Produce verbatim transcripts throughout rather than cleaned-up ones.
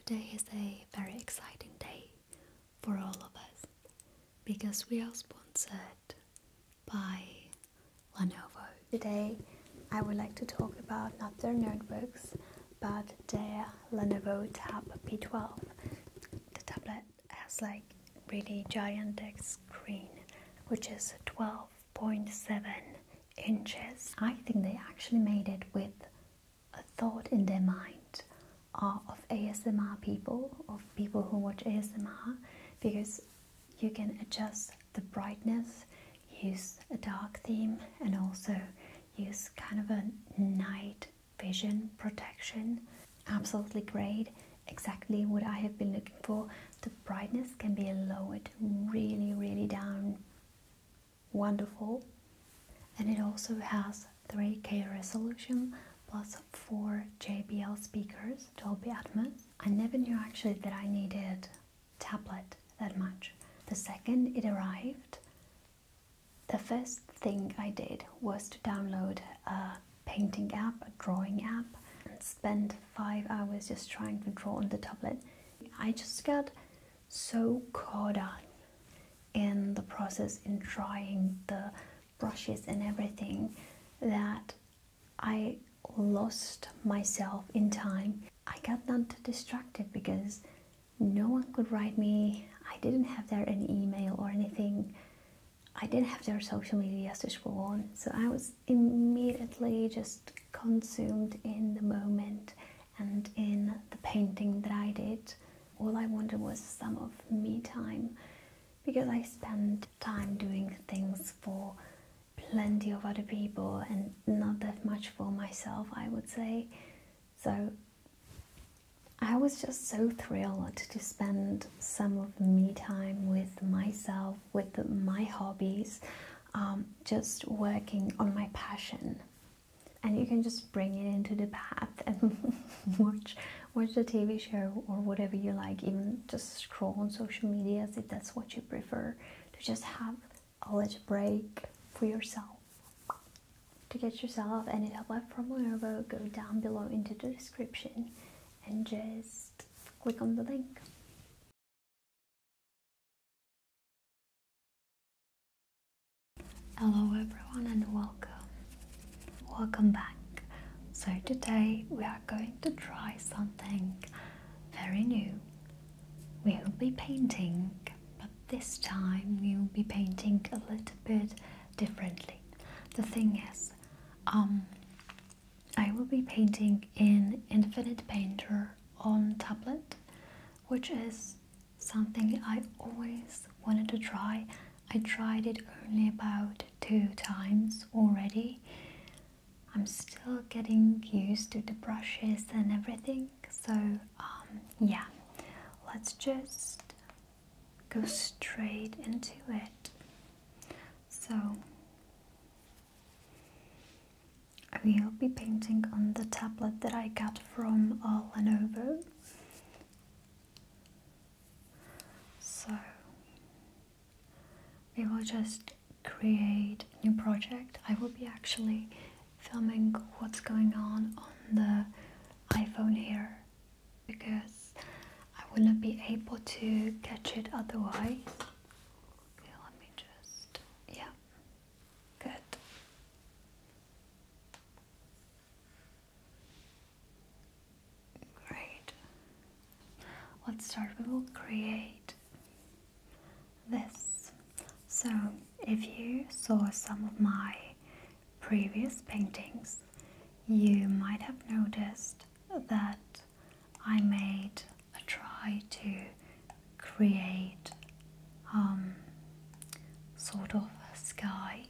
Today is a very exciting day for all of us because we are sponsored by Lenovo. Today I would like to talk about not their notebooks but their Lenovo Tab P twelve. The tablet has like really gigantic screen which is twelve point seven inches. I think they actually made it with a thought in their mind uh, of A S M R people, of people who watch A S M R, because you can adjust the brightness, use a dark theme, and also use kind of a night vision protection. Absolutely great, exactly what I have been looking for. The brightness can be lowered really really down, wonderful, and it also has three K resolution plus four J B L speakers, Dolby Atmos. I never knew actually that I needed tablet that much. The second it arrived, the first thing I did was to download a painting app, a drawing app, and spend five hours just trying to draw on the tablet. I just got so caught up in the process, in trying the brushes and everything, that I lost myself in time. I got not distracted because no one could write me. I didn't have their any email or anything. I didn't have their social media to scroll on, so I was immediately just consumed in the moment and in the painting that I did. All I wanted was some of me time, because I spent time doing things for plenty of other people and not that much for myself, I would say. So I was just so thrilled to spend some of me time with myself, with my hobbies, um, just working on my passion. And you can just bring it into the bath and watch watch the T V show or whatever you like, even just scroll on social media if that's what you prefer, to just have a little break for yourself. To get yourself any tablet from Lenovo, go down below into the description and just click on the link. Hello everyone and welcome. Welcome back. So today we are going to try something very new. We will be painting, but this time we will be painting a little bit differently. The thing is, um, I will be painting in Infinite Painter on tablet, which is something I always wanted to try. I tried it only about two times already. I'm still getting used to the brushes and everything, so um, yeah, let's just go straight into it. So I will be painting on the tablet that I got from uh, Lenovo. So we will just create a new project. I will be actually filming what's going on on the iPhone here because I will not be able to catch it otherwise. Okay, let me just, yeah, good. Great. Let's start. We will create this. So if you saw some of my previous paintings, you might have noticed that I made a try to create um, sort of a sky.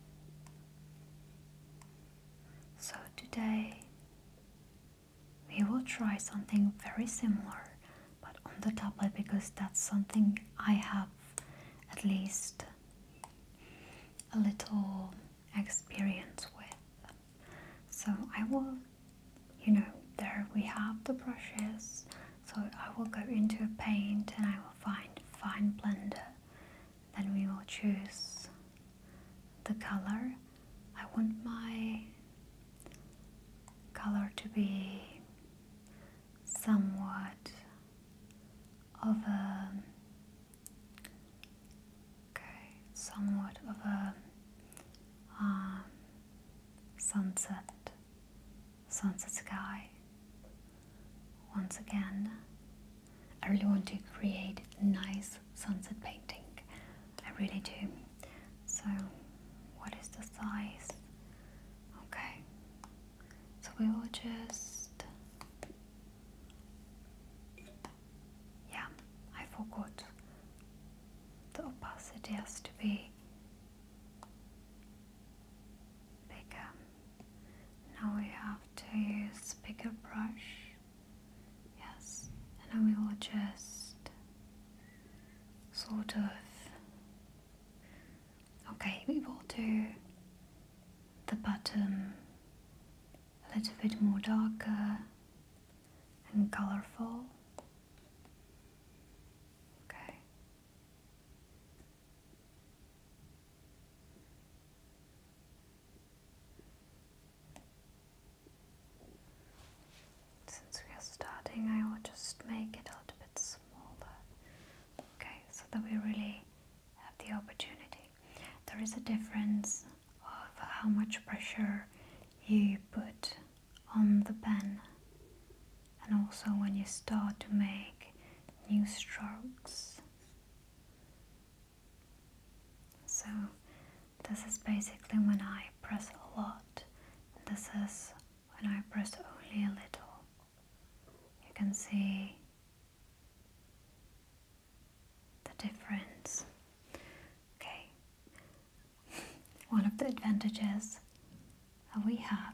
So today we will try something very similar, but on the tablet, because that's something I have at least a little experience with. So I will, you know, there we have the brushes, so I will go into a paint and I will find fine blender, then we will choose the color. I want my color to be somewhat of a okay, somewhat of a um, sunset, sunset sky. Once again, I really want to create nice sunset painting. I really do. So, what is the size? Okay, so we will just, yeah, I forgot. The opacity has to be bigger. Now we have to use bigger brush. Yes, and then we will just sort of, okay, we will do the bottom a little bit more darker and colorful. Okay. Since we are starting, I will just make it a little bit smaller. Okay, so that we really have the opportunity. There is a difference of how much pressure you put on the pen, and also when you start to make new strokes. So this is basically when I press a lot, and this is when I press only a little. You can see the difference. Okay. One of the advantages that we have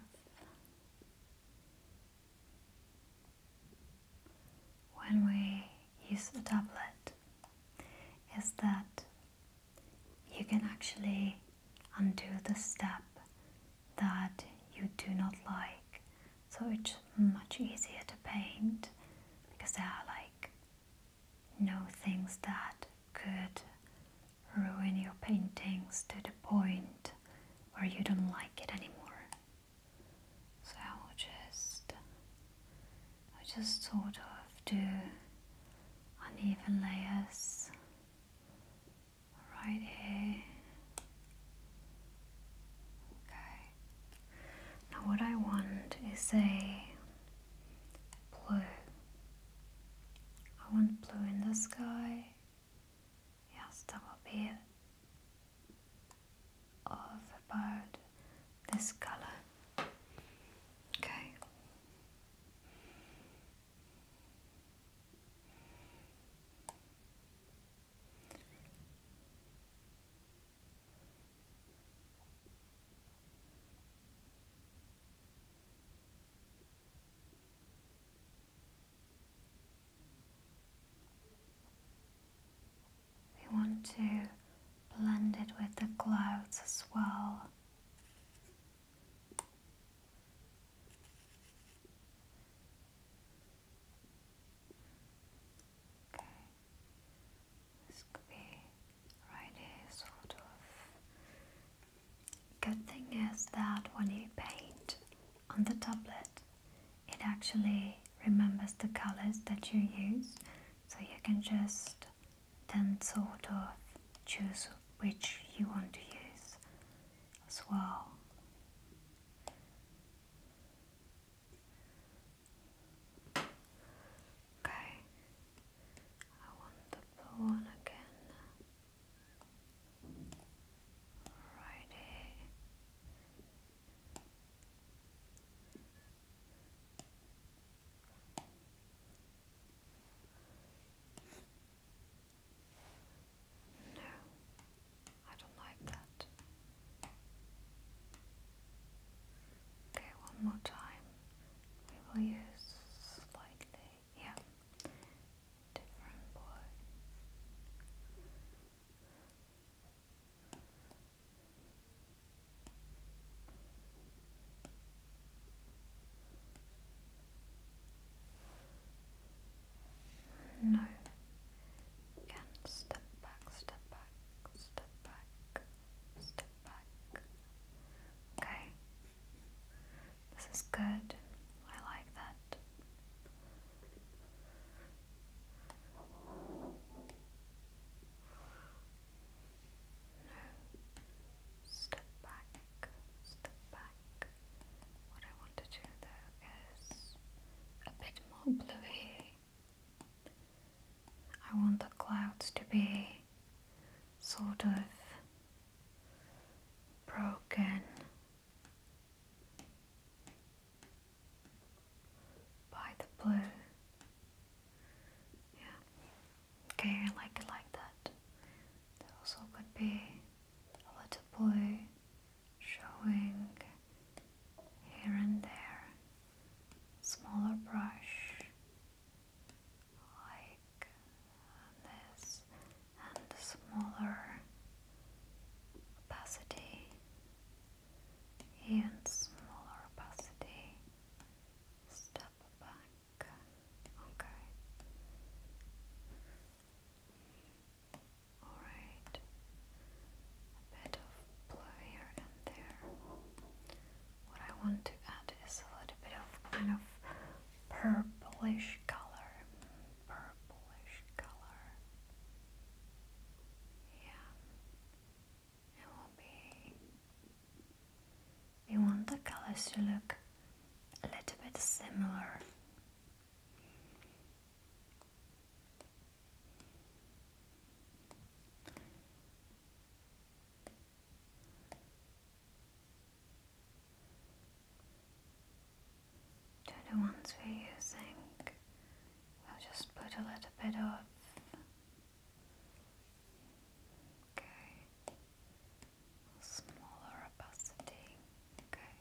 when we use a tablet is that you can actually undo the step that you do not like. So it's much easier to paint because there are like no things that could ruin your paintings to the point where you don't like it anymore. So I will just, I just sort of do uneven layers right here. Okay. Now what I want is a blue. I want blue in the sky. Yes, that will be it. Of about this color. Okay. We want to blend it with the clouds as well. Okay, this could be right here, sort of. Good thing is that when you paint on the tablet, it actually remembers the colors that you use, so you can just then sort of choose which you want to use as well. Okay, I want the blue one again, right here. No, I don't like that. broken by the blue. Yeah. Okay, I like it like that. There also could be a little blue showing here and there. Smaller brush like this, and smaller opacity, even smaller opacity. Step back. Okay. Alright. A bit of blue here and there. What I want to add is a little bit of kind of purplish color. Purplish color. Yeah. It will be. We want the colors to look a little bit similar. To the ones we're using, we'll just put a little bit of. Okay. Smaller opacity. Okay.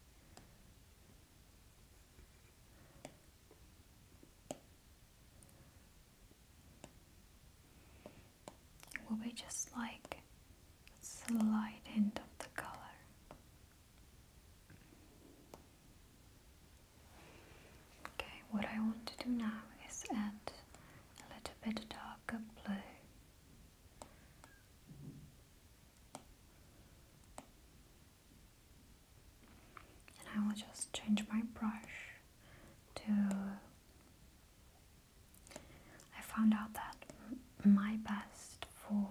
It will be just like a slight hint of the color. Okay, what I want to do now is add a little bit darker blue. And I will just change my brush to. I found out that m- my best for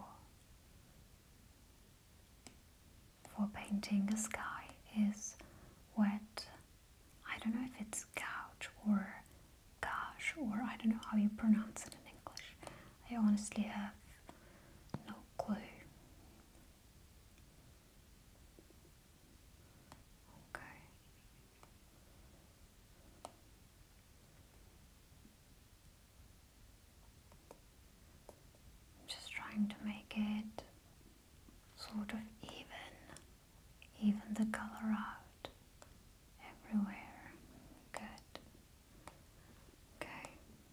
for painting a sky is wet. I don't know if it's gouge or gosh, or I don't know how you pronounce it in English. I honestly have no clue. Okay. I'm just trying to make it sort of even, even the color out everywhere. Good. Okay.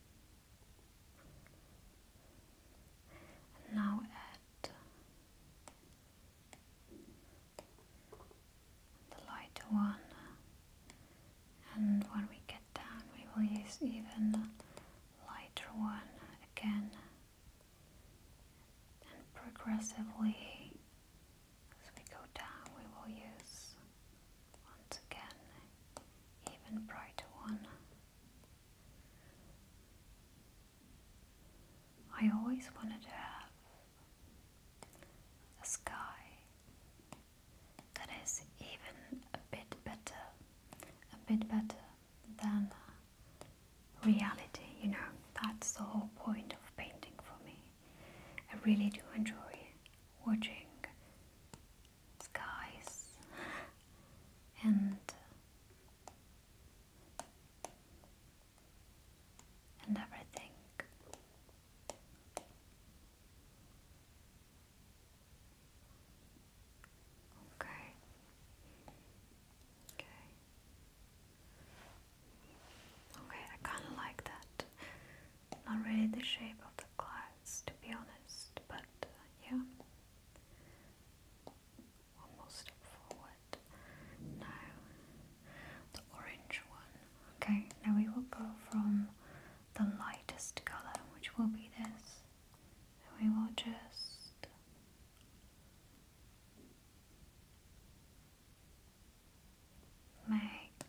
And now add the lighter one. And when we get down, we will use even lighter one again. And progressively, as we go down, we will use once again even brighter one. I always wanted to have a sky that is even a bit better, a bit better than reality, you know. That's the whole point of painting for me. I really do enjoy watching skies and and everything. Okay. Okay. Okay, I kind of like that. Not really the shape of the clouds, to be honest, but uh, yeah. One more step forward. Now, the orange one. Okay, now we will go from the lightest color, which will be this. And we will just make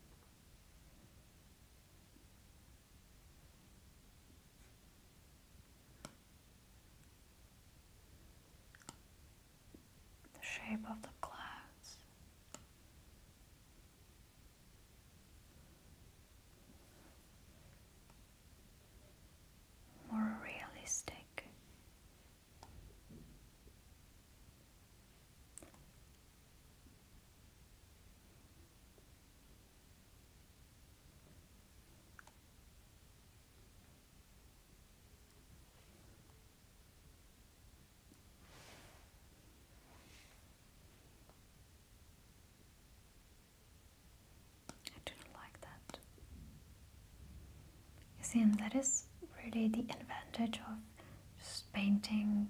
the shape of the clouds more realistic. See, and that is really the advantage of just painting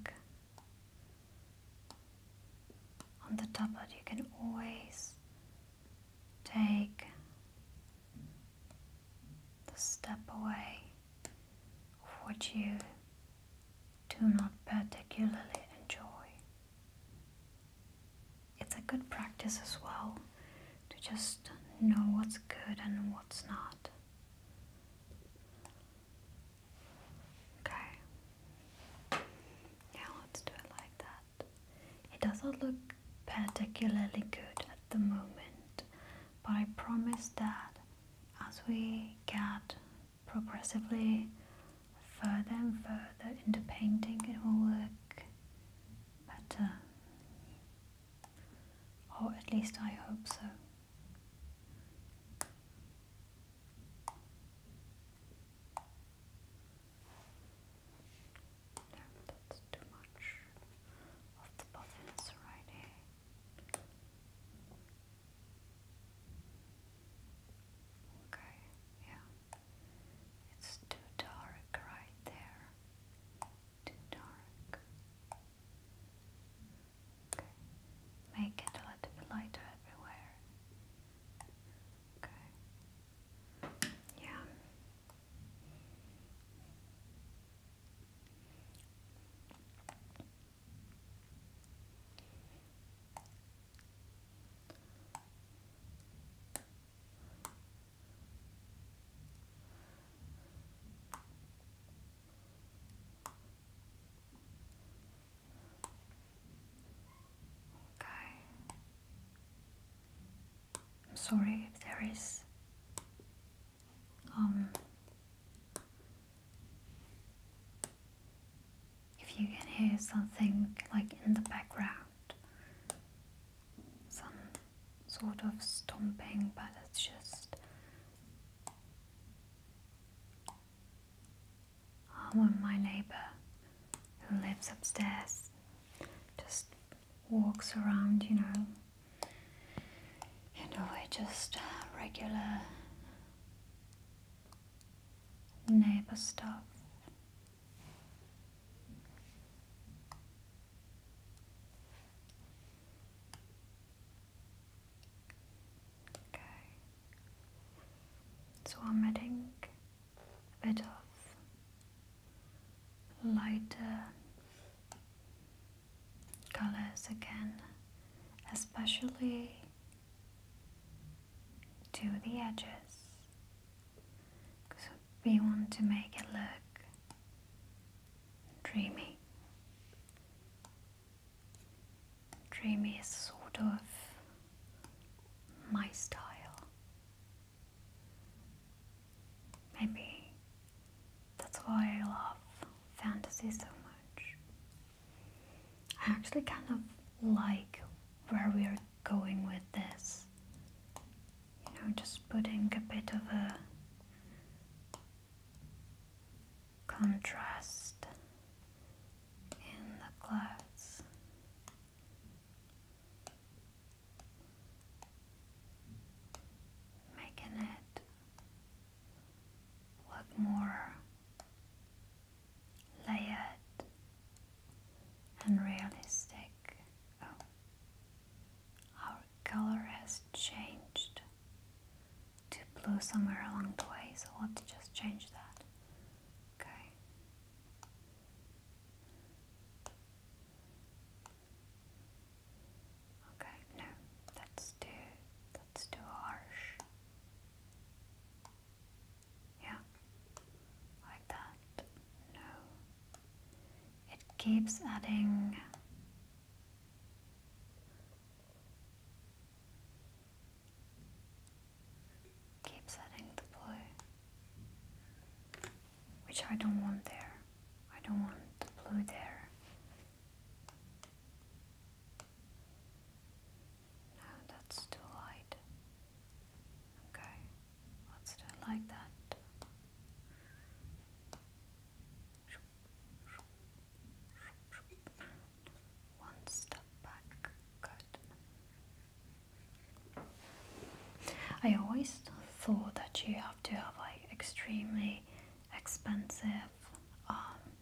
on the tablet. You can always take the step away of what you do not particularly enjoy. It's a good practice as well to just know what's good and what's not. Okay. Yeah, let's do it like that. It doesn't look particularly good at the moment, but I promise that as we get progressively further and further into painting, it will look better. Or at least I hope so. No, that's too much of the buttons right here. Okay, yeah. It's too dark right there. Too dark. Okay. Make it a little bit lighter everywhere. Okay. Yeah. Okay. I'm sorry if there is um if you can hear something like in the background, some sort of stomping, but it's just um, my neighbor who lives upstairs just walks around, you know, you know, it just regular neighbor stuff. Okay, so I'm adding a bit of lighter colors again, especially to the edges, because we want to make it look dreamy. Dreamy is sort of my style. Maybe that's why I love fantasy so much. I actually kind of like where we're going with this. You know, just putting a bit of a contrast in the clouds. Making it look more layered and realistic. Oh, our color has changed to blue somewhere along the way, so let's just change that. Okay. Okay, no, that's too, that's too harsh. Yeah, like that. No. It keeps adding keeps adding the blue, which I don't want there. I don't want the blue there. No, that's too light. Okay, let's do it like that. One step back. Good. I always thought that you have to have like extremely expensive, um,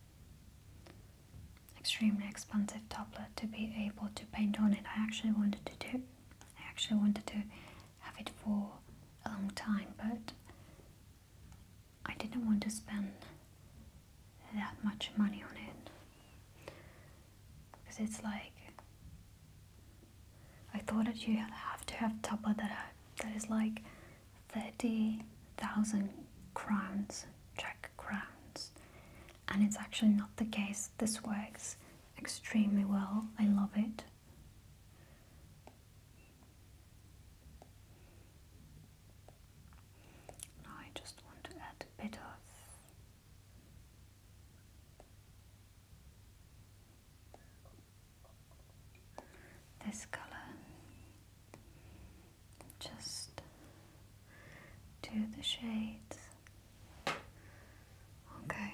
extremely expensive tablet to be able to paint on it. I actually wanted to do, I actually wanted to have it for a long time, but I didn't want to spend that much money on it, because it's like, I thought that you have to have a tablet that, that is like thirty thousand crowns, Czech crowns, and it's actually not the case. This works extremely well. I love it. Now I just want to add a bit of this color, just to the shades. Okay.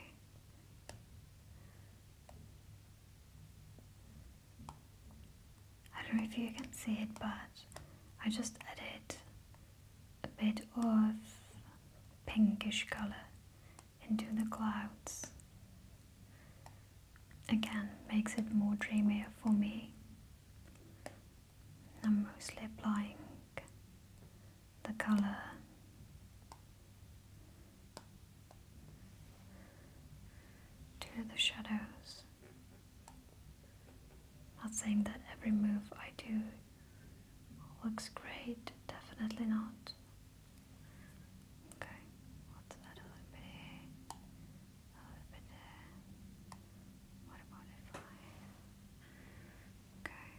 I don't know if you can see it, but I just added a bit of pinkish color into the clouds. Again, makes it more dreamier for me. I'm mostly applying the color to the shadows. Not saying that every move I do looks great, definitely not. Okay, what's that, a little bit here, a little bit there. What about if I, okay.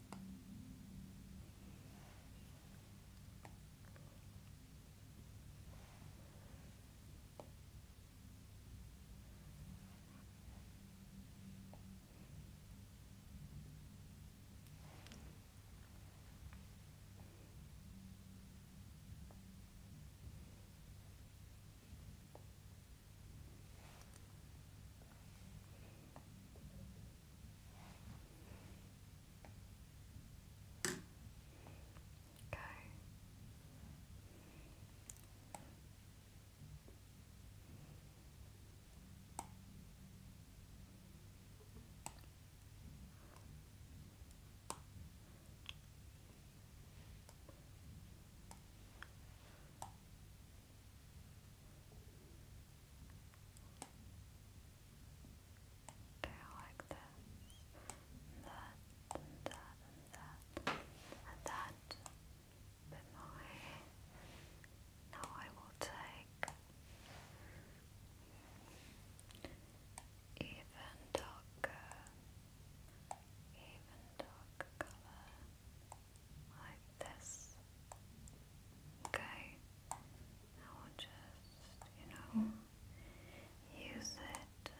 Use it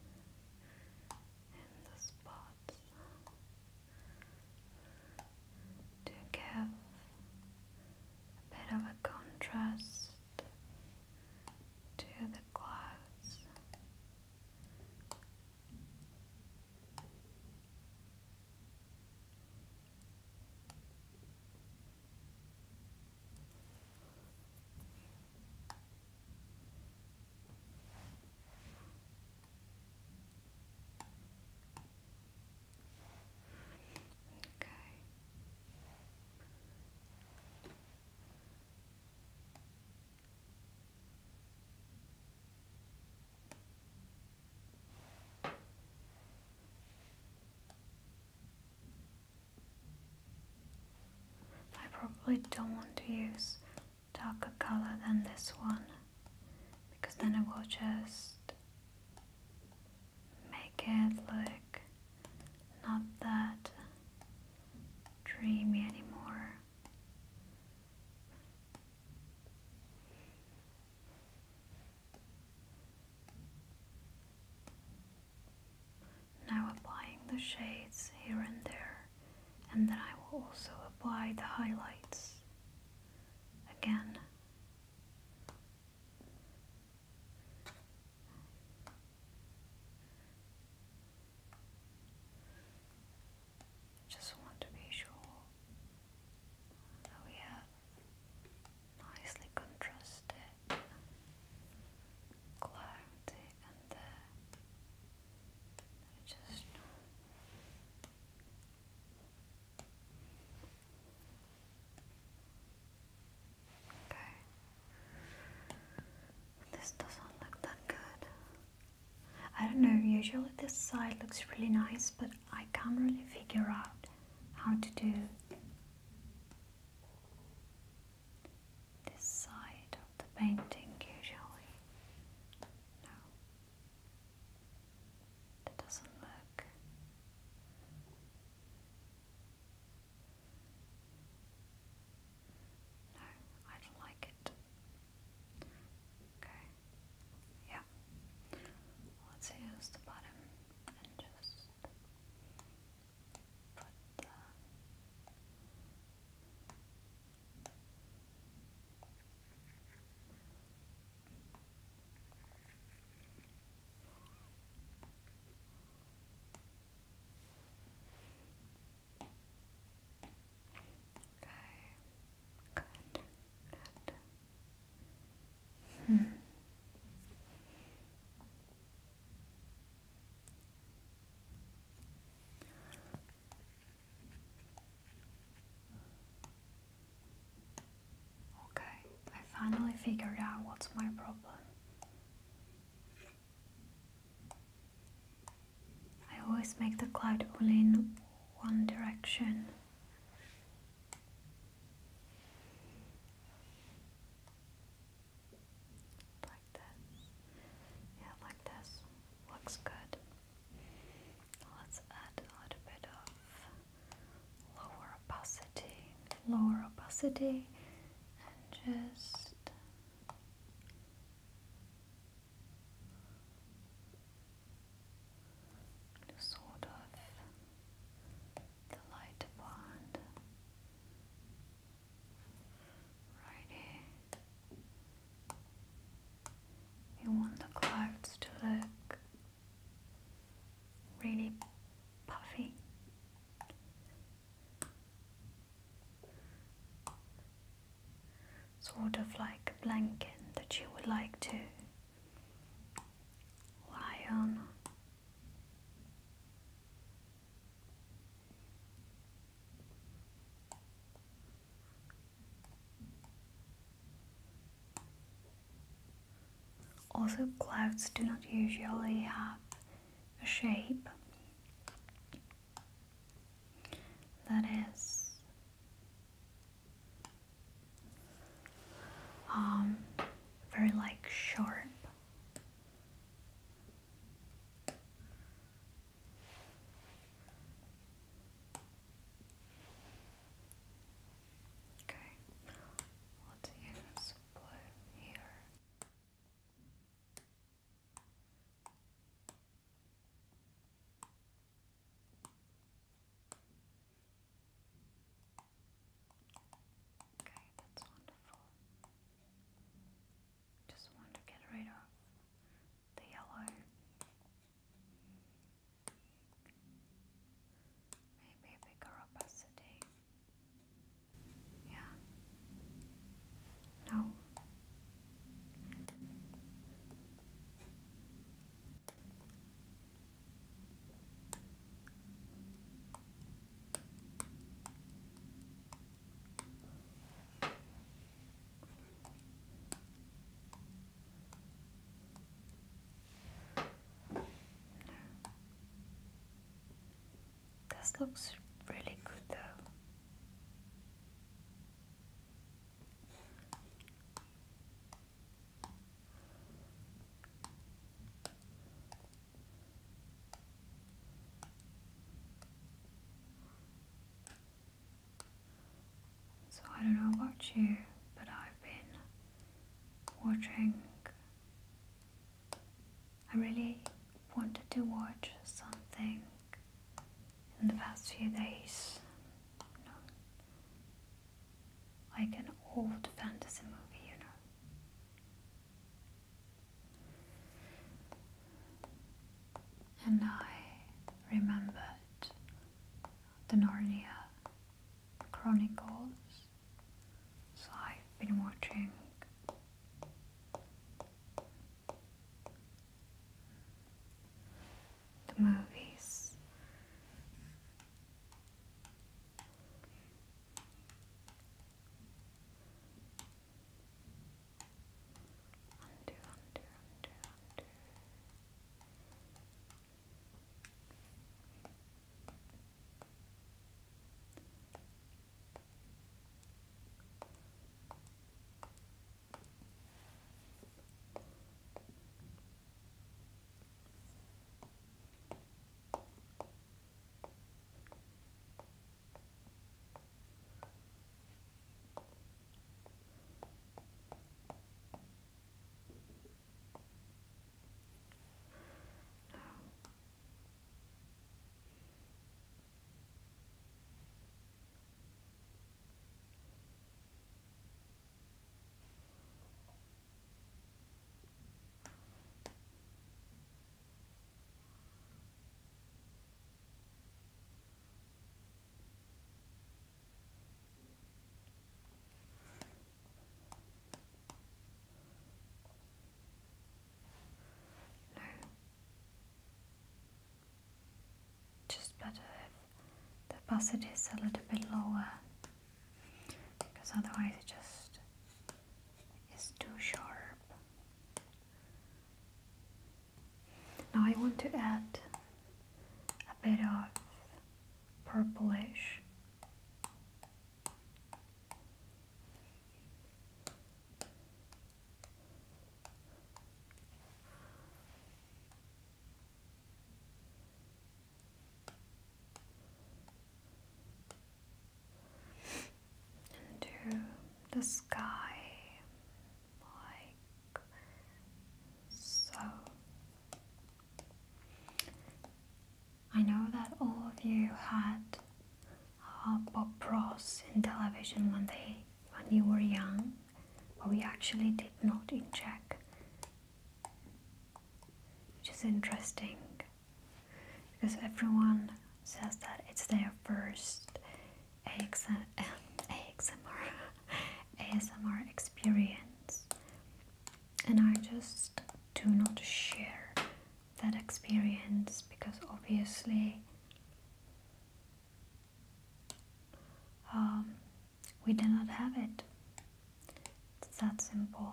in the spots to give a bit of a contrast to the clouds. I probably don't want to use darker color than this one, because then it will just make it look not that dreamy anymore. Now applying the shades here and there, and then I will also apply the highlights again. Just want to be sure that we have nicely contrasted clouds. I don't know, usually this side looks really nice, but I can't really figure out how to do this side of the painting usually. No, that doesn't look. No, I don't like it. Okay, yeah. Let's use the bottom and just put the Hmm. Okay, I finally figured out what's my problem. I always make the cloud only in one direction. Like this. Yeah, like this. Looks good. Let's add a little bit of lower opacity. Lower opacity and just sort of the light bond right here. You want the clouds to look really puffy. Sort of like a blanket that you would like to lie on. Also, clouds do not usually have a shape that is um, very like sharp. Okay, let's use blue here. Okay, that's wonderful. Just want to get rid of the yellow. Maybe a bigger opacity. Yeah. No. This looks really good though. So I don't know about you, but I've been watching. I really wanted to watch something in the past few days. You know, like an old fantasy movie, you know. And I remembered the Narnia Chronicles. So I've been watching the movies. Undo, undo, undo, undo. opacity is a little bit lower, because otherwise it just is too sharp. Now I want to add a bit of purplish. Into the sky, like so. I know that all of you had uh, Bob Ross in television when they when you were young, but we actually did not inject, which is interesting because everyone says that it's their first A S M R, A S M R experience, and I just do not share that experience because obviously um, we did not have it. It's that simple.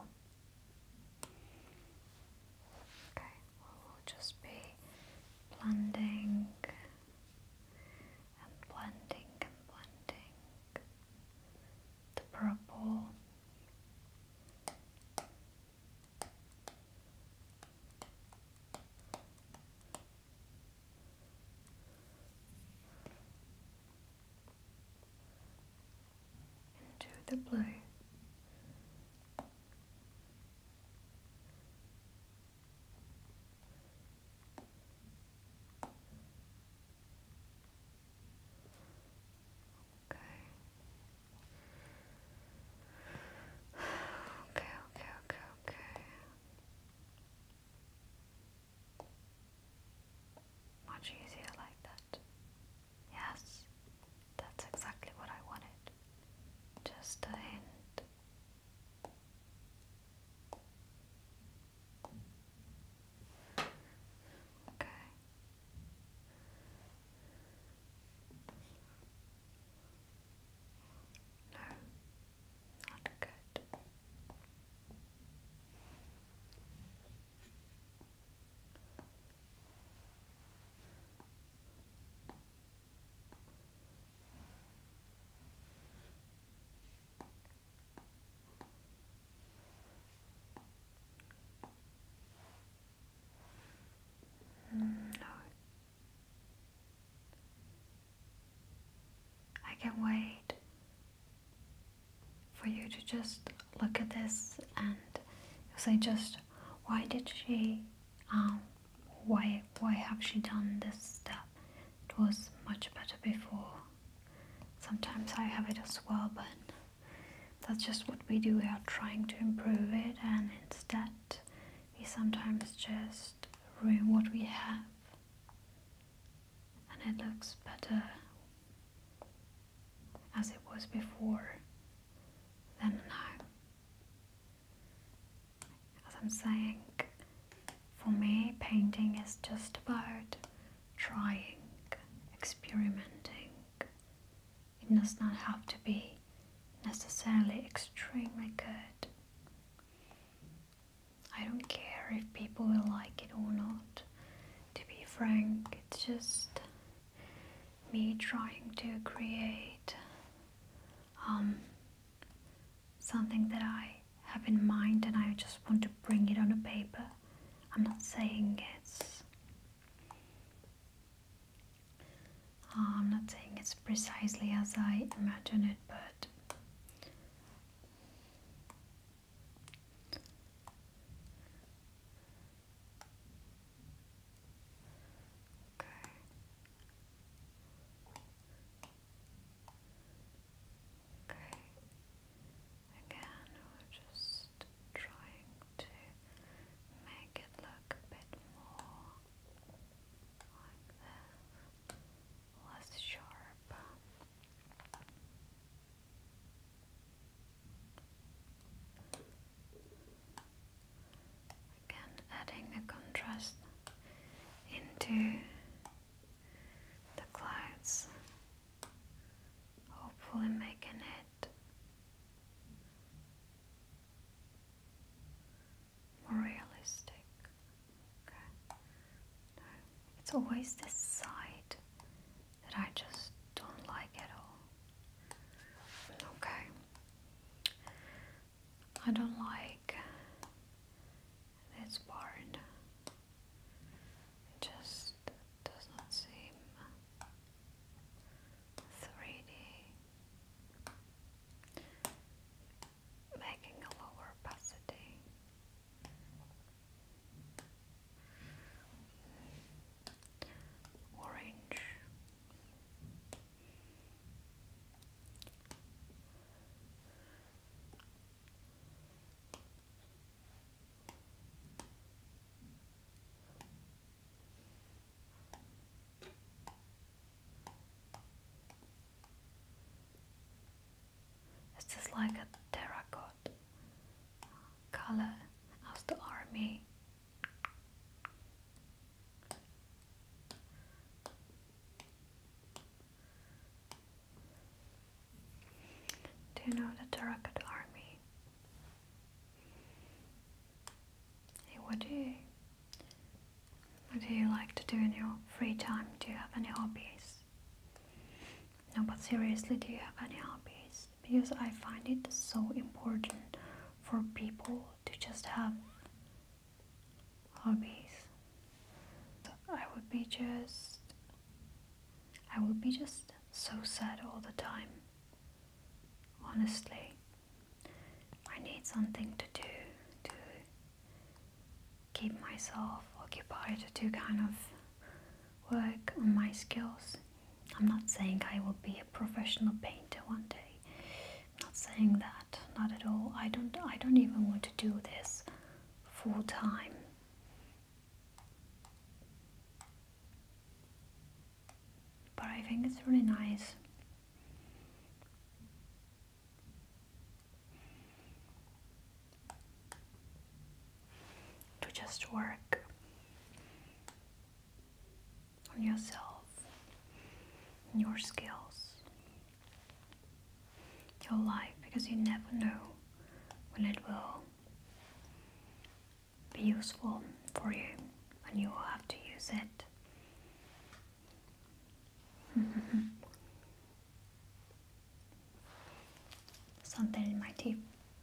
Okay, well, we'll just be blending and blending and blending the purple. Into the blue. Okay, okay, okay, okay. Much easier like that. Yes, that's exactly what I wanted. Just a hint. Okay. No, not good. Mm, no. I can wait for you to just look at this and say just, why did she, um, why, why have she done this step? It was much better before. Sometimes I have it as well, but that's just what we do. We are trying to improve it, and instead we sometimes just ruin what we have, and it looks better as it was before than now. As I'm saying, for me, painting is just about trying, experimenting. It does not have to be necessarily extremely good. I don't care if people will like it or not. To be frank, it's just me trying to create um, something that I have in mind, and I just want to bring it on a paper. I'm not saying it's uh, I'm not saying it's precisely as I imagine it, but okay. Okay. Again, we're just trying to make it look a bit more like this, less sharp. Again, adding a contrast into the clouds. always this side that I just don't like at all. Okay. I don't like this part. It just does not seem three D. Making a lower opacity. Orange. Is this like a terracotta color as the army? Do you know the terracotta army? Hey, what do you what do you like to do in your free time? Do you have any hobbies? No, but seriously, do you have any hobbies? Because I find it so important for people to just have hobbies. I would be just I would be just so sad all the time. Honestly, I need something to do to keep myself occupied, to kind of work on my skills. I'm not saying I will be a professional painter one day. I'm not saying that, not at all. I don't I don't even want to do this full time. But I think it's really nice to just work on yourself, on your skills, your life, because you never know when it will be useful for you and you will have to use it. Something in my teeth.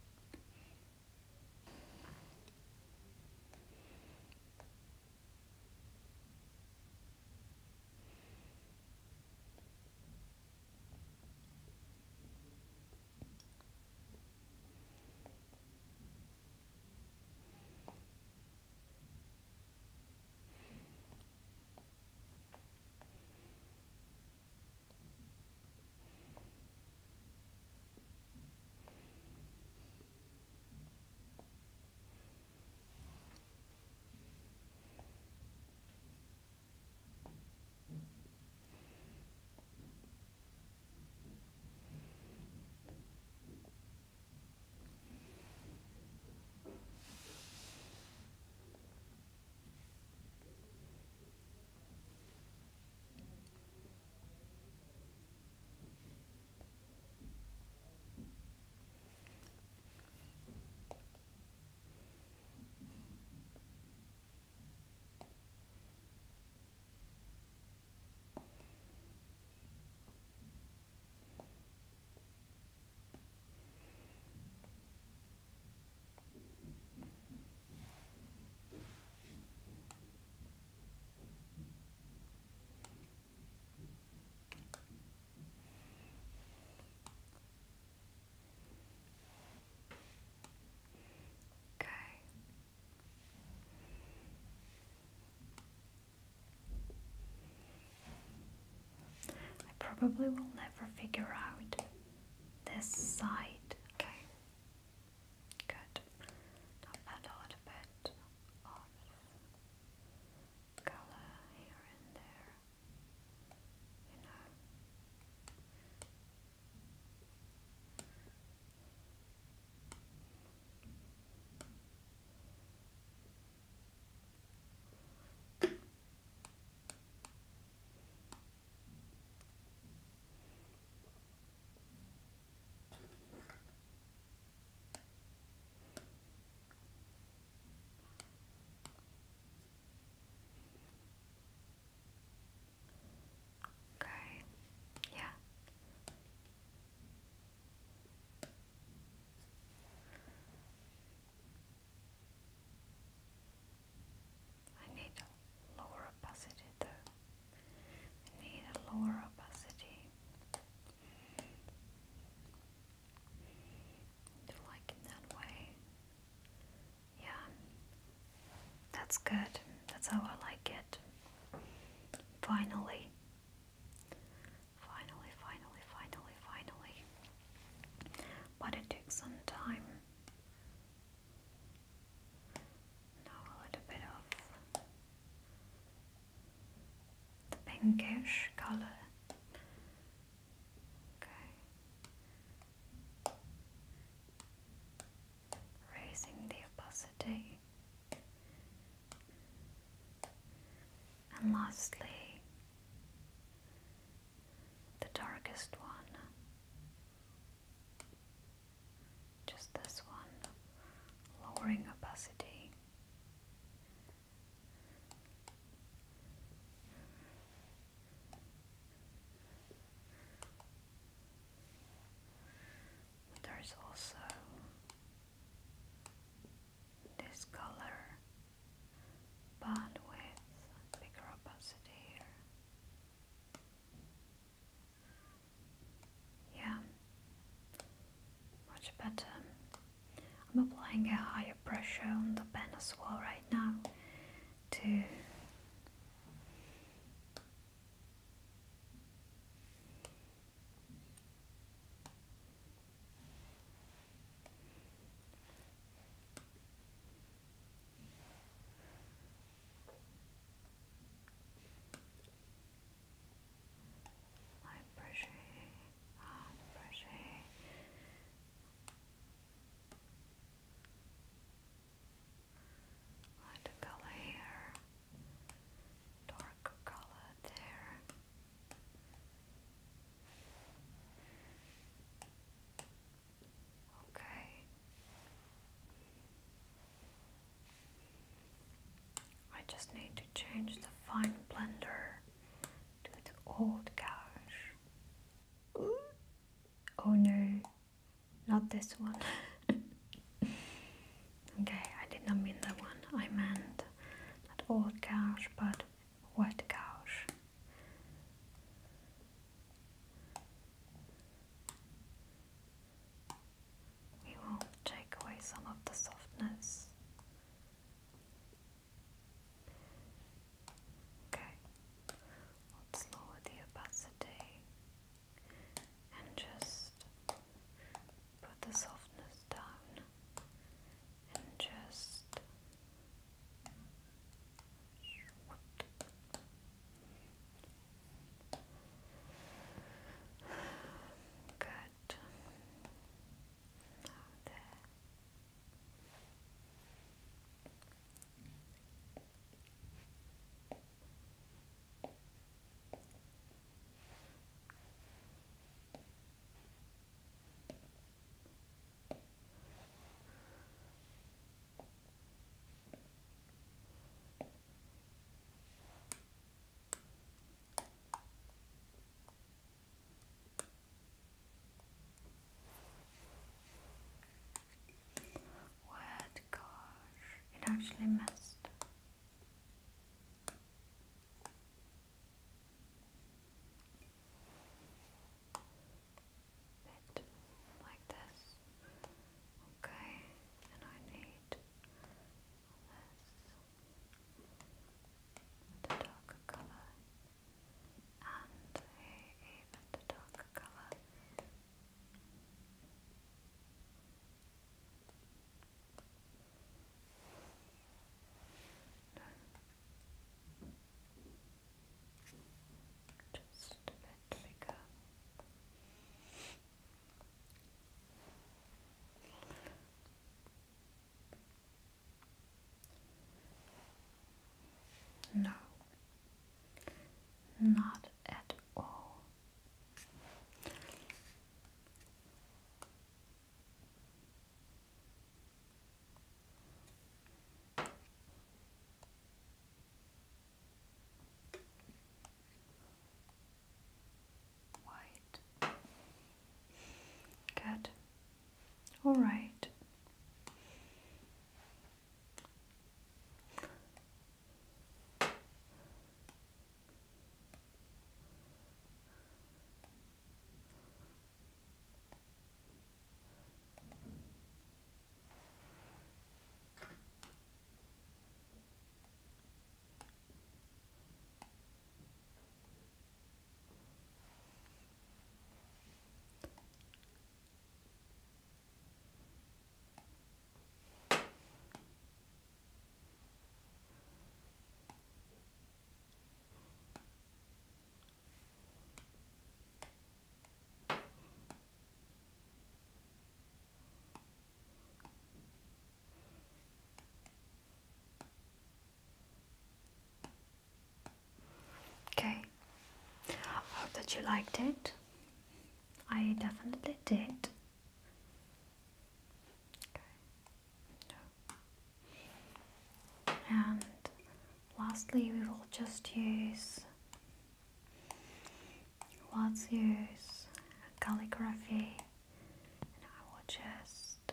Probably will never figure out this side. Okay, good. I'll add a little bit of color here and there, you know. good. That's how I like it. Finally. Finally, finally, finally, finally. But it took some time. Now a little bit of the pinkish color. Okay. Raising the opacity. And lastly, the darkest one. Just this one. Lowering opacity. But there's also this color, but with bigger opacity here. Yeah, much better. I'm applying a higher pressure on the pen as well right now to high pressure, high pressure. Lighter color here, darker color there. Okay. I just need to change the fine blender to the old gouache. Ooh. Oh no, not this one. Okay, I did not mean that one. I meant not old gouache, but wet gouache. We will take away some of the softness. Okay, let's lower the opacity and just put the softness down and just good. Now there. Wet gosh, it actually messed. Bit like this. Okay, and I need this, the darker color, and even the darker color. Just a bit bigger. No, not at all. White. Good. All right. you liked it. I definitely did. Okay. And lastly, we will just use, let's use calligraphy, and I will just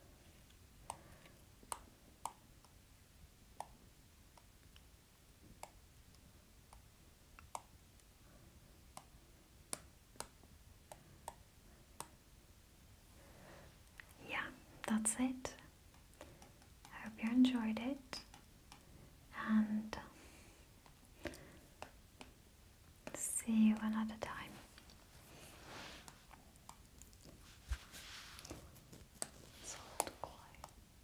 yeah, that's it. I hope you enjoyed it, and see you another time. Solid clay.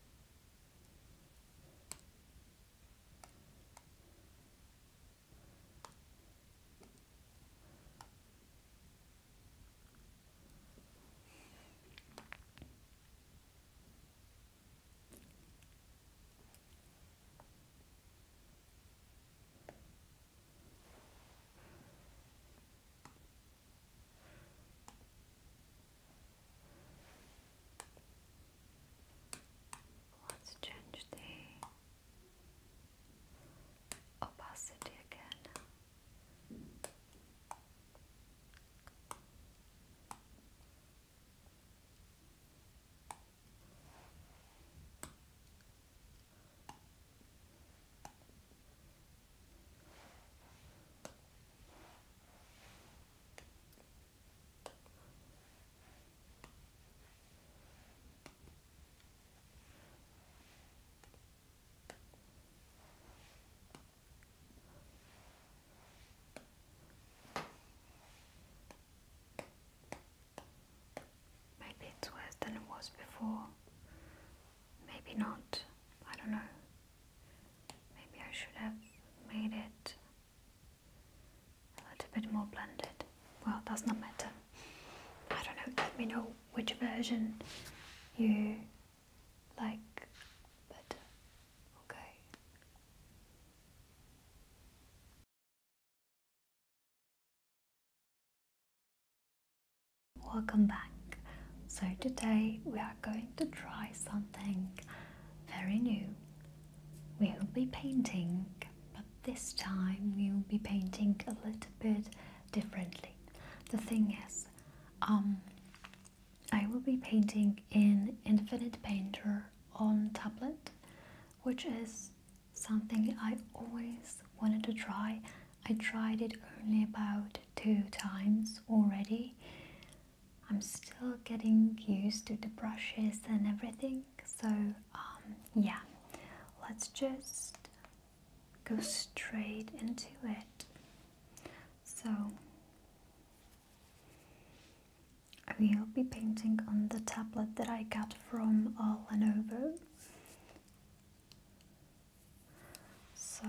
Let's change the opacity again. Maybe it's worse than it was before. Maybe not. I don't know. Maybe I should have made it a little bit more blended. Well, does not matter. I don't know. Let me know which version you like better. Okay. Welcome back. So today we are going to try something very new. We will be painting, but this time we will be painting a little bit differently. The thing is, um, I will be painting in Infinite Painter on tablet, which is something I always wanted to try. I tried it only about two times already. I'm still getting used to the brushes and everything, so um, yeah, let's just go straight into it. So I will be painting on the tablet that I got from uh, Lenovo. So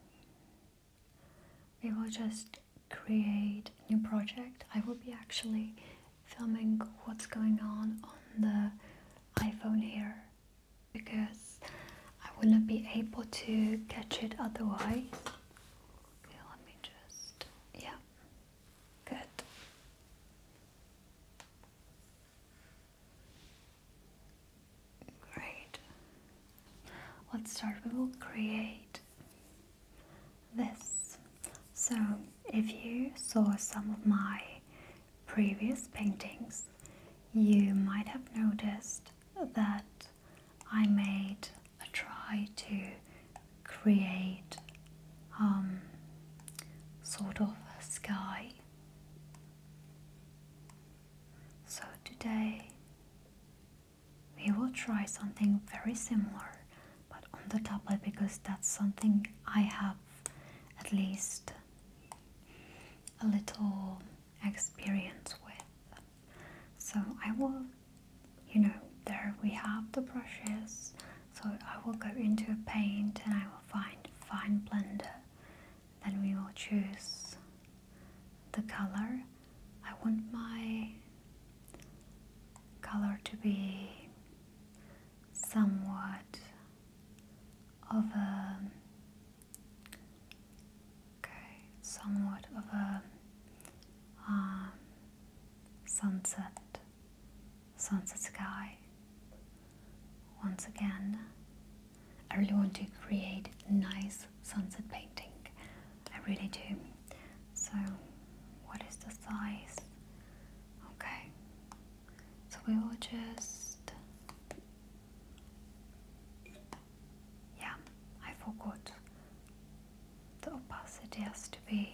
we will just create a new project. I will be actually filming what's going on on the iPhone here because I will not be able to catch it otherwise. Okay, let me just, yeah, good. Great. Let's start. We will create this. So if you saw some of my previous paintings, you might have noticed that I made a try to create um, sort of a sky. So today we will try something very similar, but on the tablet, because that's something I have at least a little experience with. So I will, you know, there we have the brushes. So I will go into a paint and I will find fine blender. Then we will choose the color. I want my color to be somewhat of a okay, somewhat of a um, sunset sky. Once again, I really want to create nice sunset painting. I really do. So, what is the size? Okay. So we will just, yeah, I forgot. The opacity has to be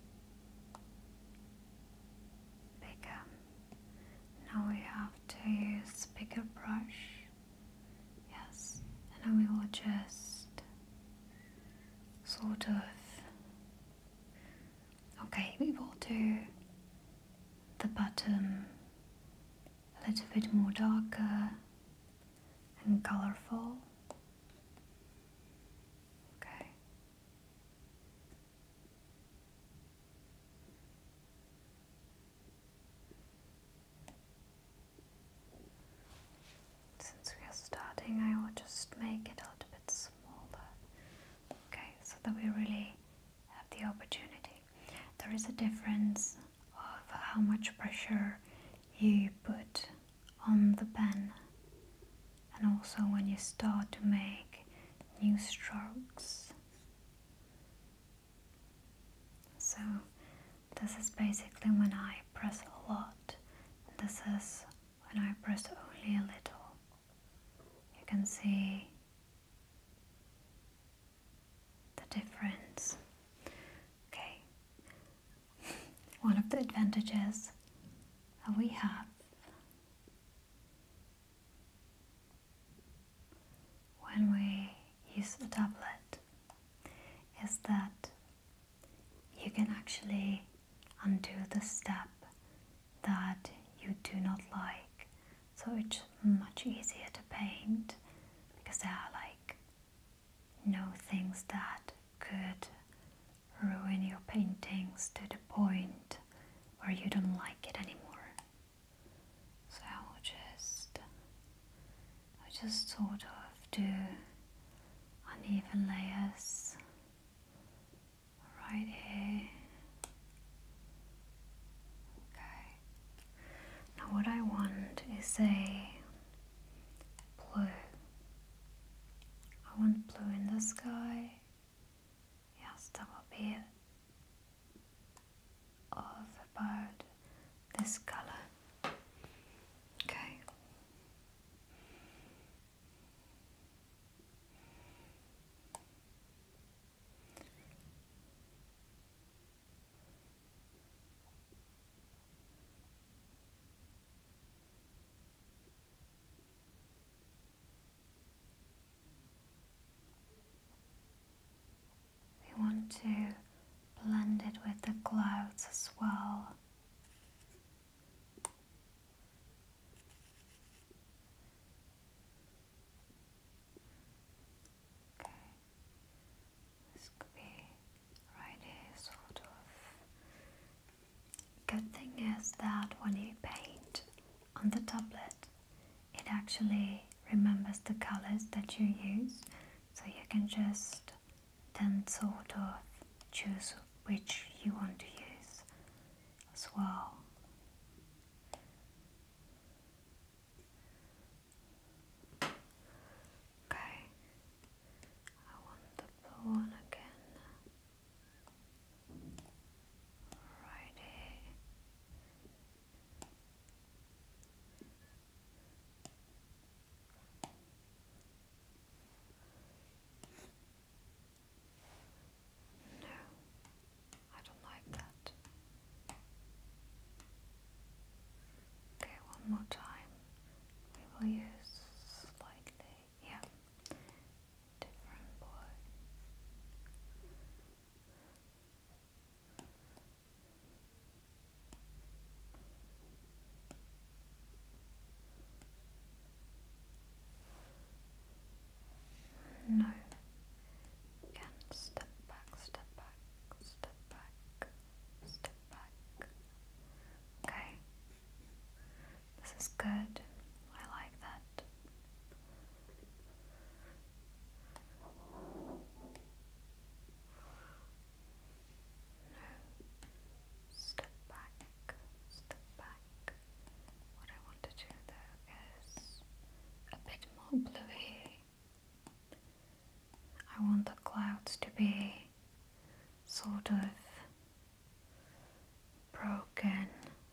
bigger. Now we have to use bigger brush. Yes, and then we will just sort of, okay, we will do the bottom a little bit more darker and colorful. Okay. Since we are starting, I will just make it a little bit smaller. Okay, so that we really have the opportunity. There is a difference of how much pressure you put on the pen, and also when you start to make new strokes. So this is basically when I press a lot, and this is when I press only a little. You can see the difference. Okay. One of the advantages that we have when we use a tablet is that you can actually undo the step that you do not like. So it's much easier to paint because there are like no things that could ruin your paintings to the point where you don't like it anymore. So I will just, I just sort of do uneven layers right here. Okay. Now what I want is a blue. I want blue in the sky. Yes, that will be it. Of about this color. Okay. We want to blend it with the clouds as well. Okay. This could be right here, sort of. Good thing is that when you paint on the tablet, it actually remembers the colors that you use, so you can just then sort of choose which you want to use as well. Okay, I want the blue one again. Right here. No, I don't like that. bluey. I want the clouds to be sort of broken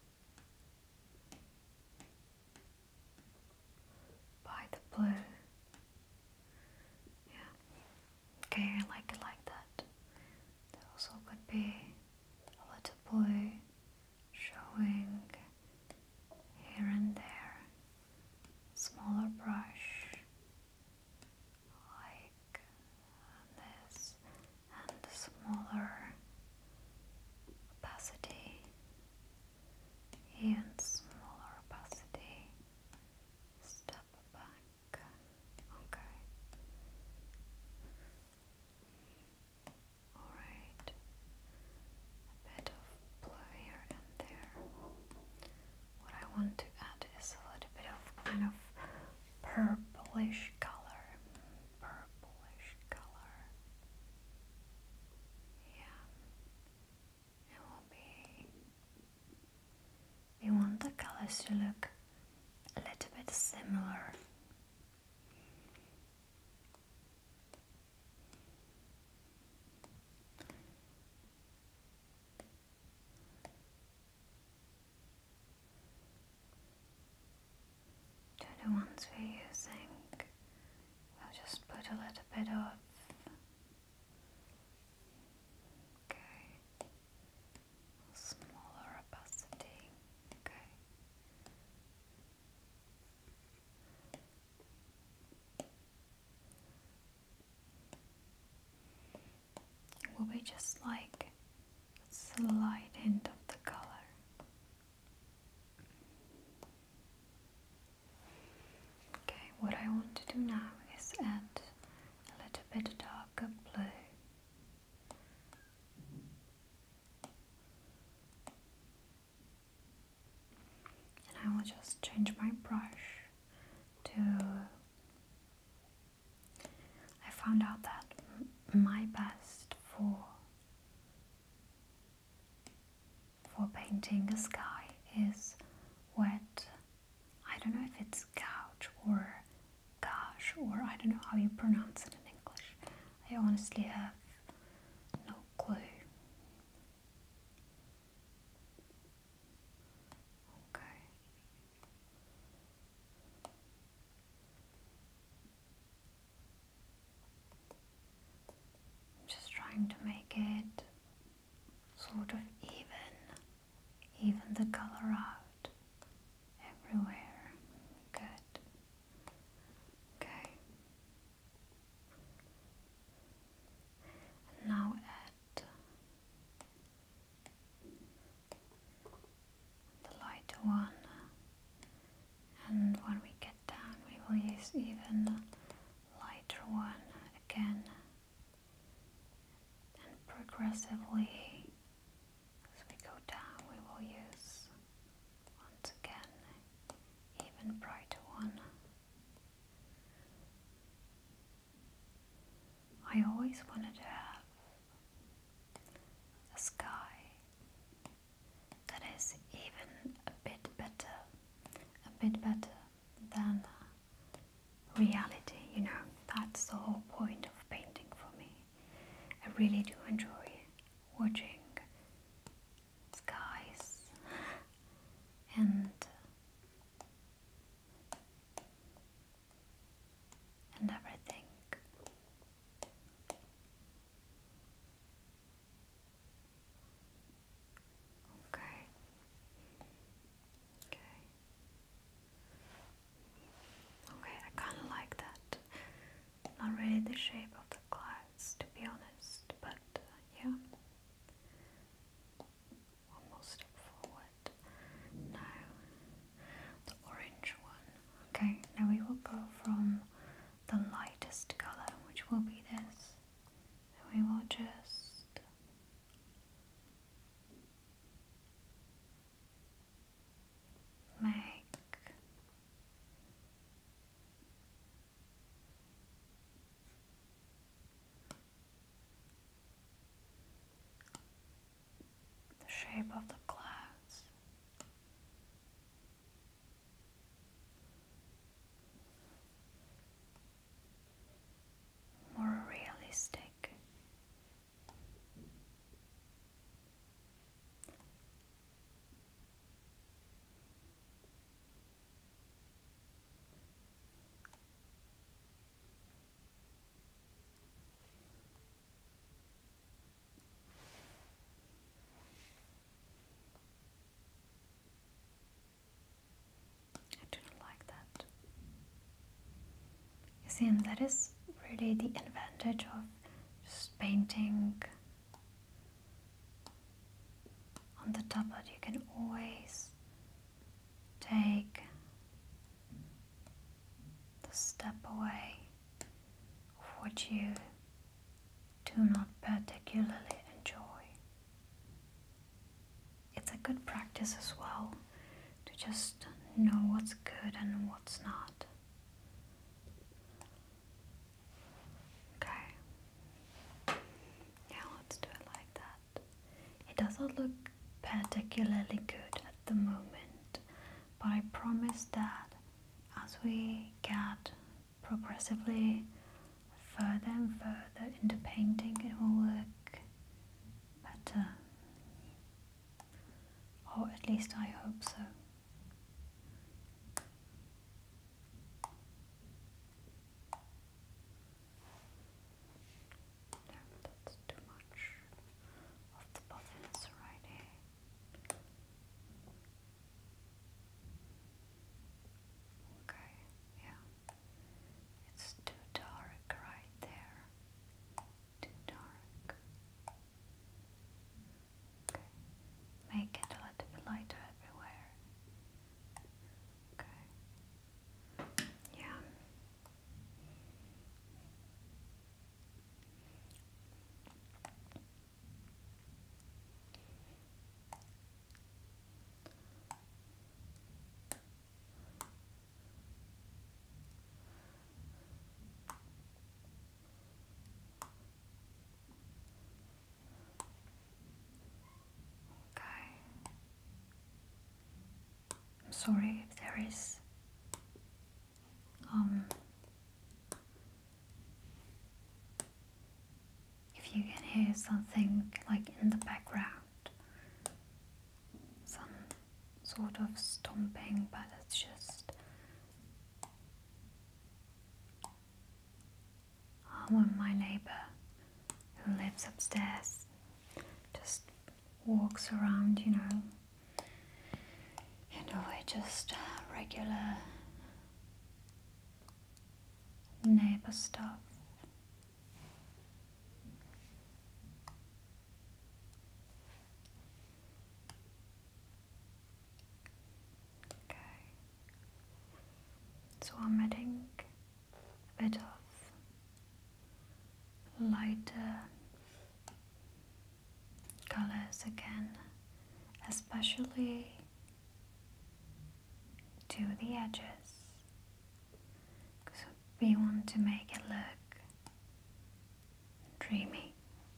by the blue. Yeah. Okay, I like it like that. There also could be a little blue showing here and there. Smaller brush like this, and smaller opacity, even smaller opacity. Step back. Okay. Alright. A bit of blue here and there. What I want to add is a little bit of kind of purplish color. Purplish color. Yeah. It will be. We want the colors to look a little bit similar. To the ones we're using. We'll just put a little bit of, okay, smaller opacity, okay. It will be just like a slight hint of the color. Okay, what I want to do now is add a little bit darker blue. And I will just change my brush to, I found out that m my best for for painting a sky is wet. I don't know if it's couch or gosh, or I don't know how you pronounce it in English. I honestly have no clue. Okay. I'm just trying to make it sort of even, even the color out everywhere. Good. Okay. And now add the lighter one, and when we get down we will use even lighter one again, and progressively as we go down we will use once again even brighter one. I always wanted to have a sky that is even a bit better, a bit better than reality, you know. That's the whole point of painting for me. I really do enjoy watching skies and and everything. Okay. Okay. Okay, I kind of like that. Not really the shape of the clouds, to be honest, but uh, yeah. One more step forward. Now, the orange one. Okay, now we will go from the lightest color, which will be this. And we will just make the shape of the clouds. See, and that is really the advantage of just painting on the tablet. You can always take the step away of what you do not particularly enjoy. It's a good practice as well to just know what's good and what's not. Okay. Yeah, let's do it like that. It doesn't look particularly good at the moment, but I promise that as we get progressively further and further into painting, it will look better. Or at least I hope so. No, that's too much of the buttons right here. Okay, yeah. It's too dark right there. Too dark. Okay. Make it a little bit lighter everywhere. Okay. Yeah. Okay. I'm sorry if there is um if you can hear something like in the background, some sort of stomping, but it's just um, my neighbor who lives upstairs just walks around, you know, you know, it's just regular neighbor stuff. Okay, so I'm adding a bit of lighter colors again, especially to the edges, because we want to make it look dreamy.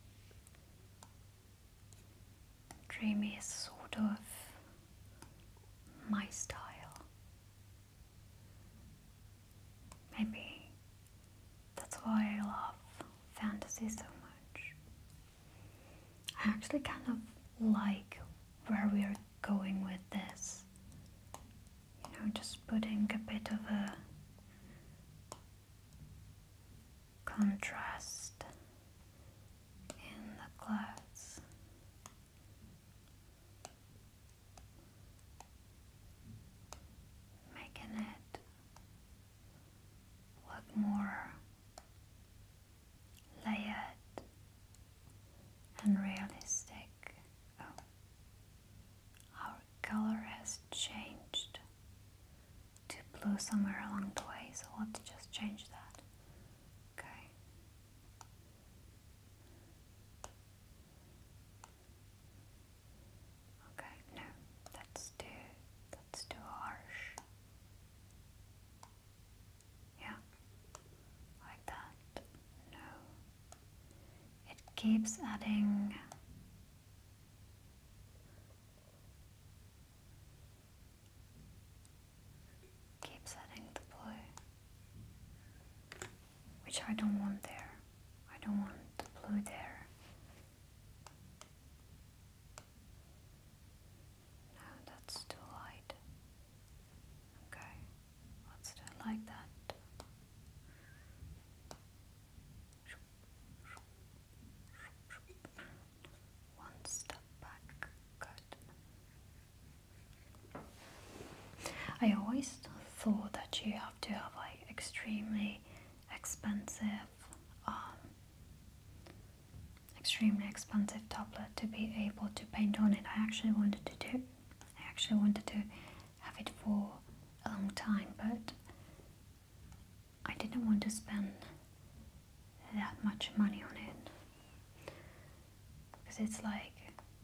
Dreamy is sort of my style. Maybe that's why I love fantasy so much. I actually kind of like where we are going with this. You know, just putting a bit of a contrast in the clouds. Making it look more layered and realistic. Oh, our color has changed to blue somewhere along the way, so let's just change that. Okay. Okay, no, that's too that's too harsh. Yeah, like that. No. It keeps adding keeps adding the blue, which I don't want there. I don't want the blue there. No, that's too light. Okay, let's do it like that. One step back. Good. I always thought that you have to have like extremely expensive, um, extremely expensive tablet to be able to paint on it. I actually wanted to do, I actually wanted to have it for a long time, but I didn't want to spend that much money on it, because it's like,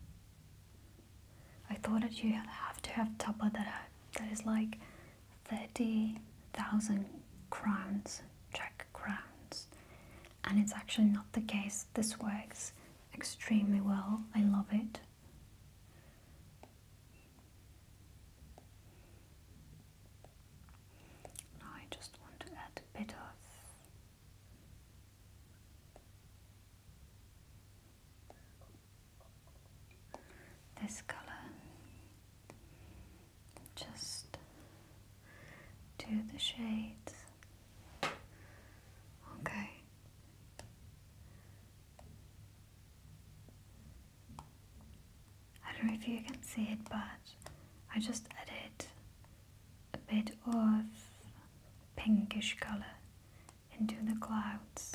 I thought that you have to have a tablet that, that is like thirty thousand crowns, Czech crowns, and it's actually not the case. This works extremely well. I love it. Now I just want to add a bit of this color, just to the shades. Okay. I don't know if you can see it, but I just added a bit of pinkish color into the clouds.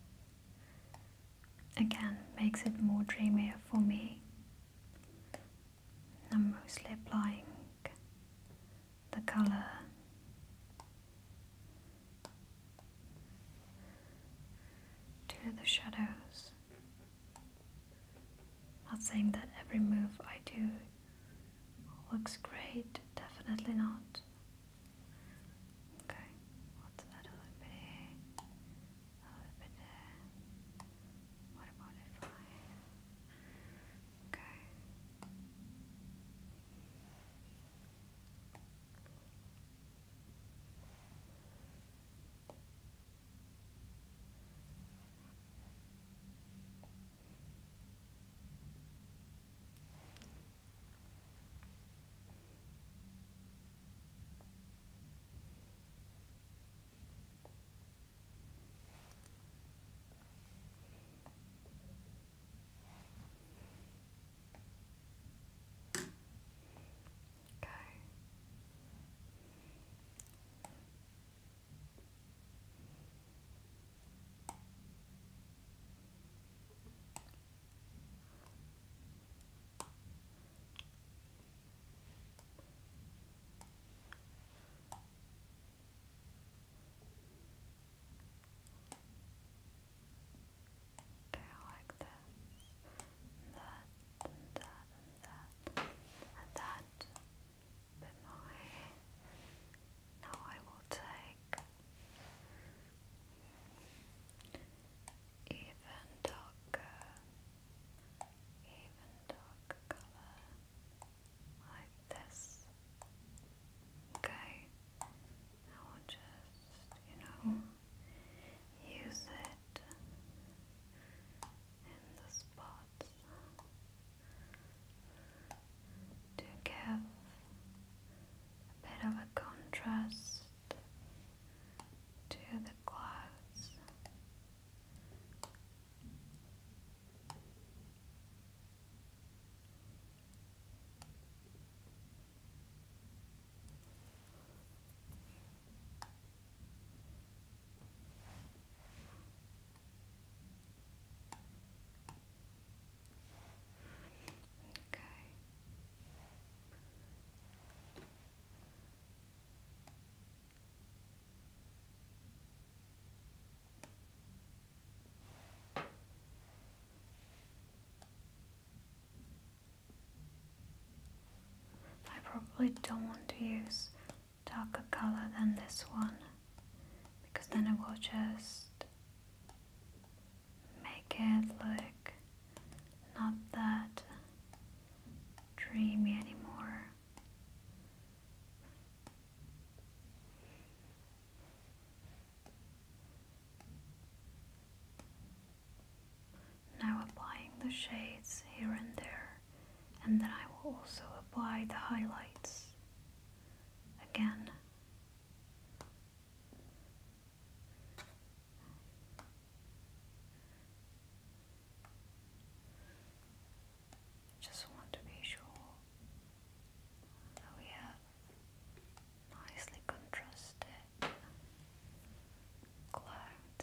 Again, makes it more dreamier for me. I'm mostly applying the color to the shadows. Not saying that every move I do looks great, definitely not. Okay, let's add a little bit here, a little bit there. What about if I... Okay. Use it in the spots to give a bit of a contrast to the clouds. I probably don't want to use darker color than this one, because then it will just make it look not that dreamy anymore. Now applying the shades here and there, and then I will also apply the highlights again. Just want to be sure that we have nicely contrasted clouds.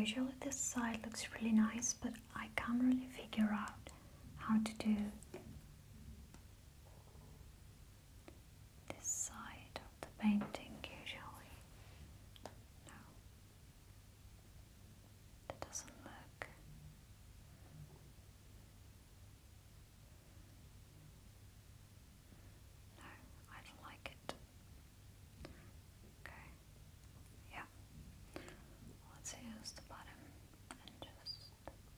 Usually this side looks really nice, but I can't really figure out how to do this side of the painting usually. No, that doesn't look. No, I don't like it. Okay, yeah. Let's use the bottom and just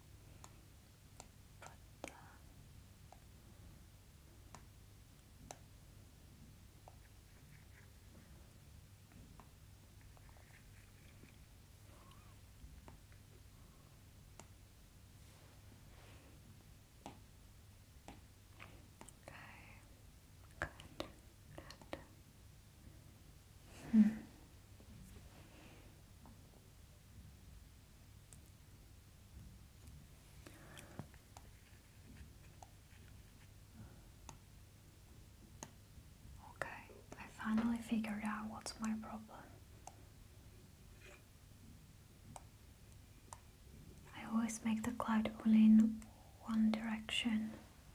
put the Hmm. Okay, I finally figured out what's my problem. I always make the cloud only in one direction.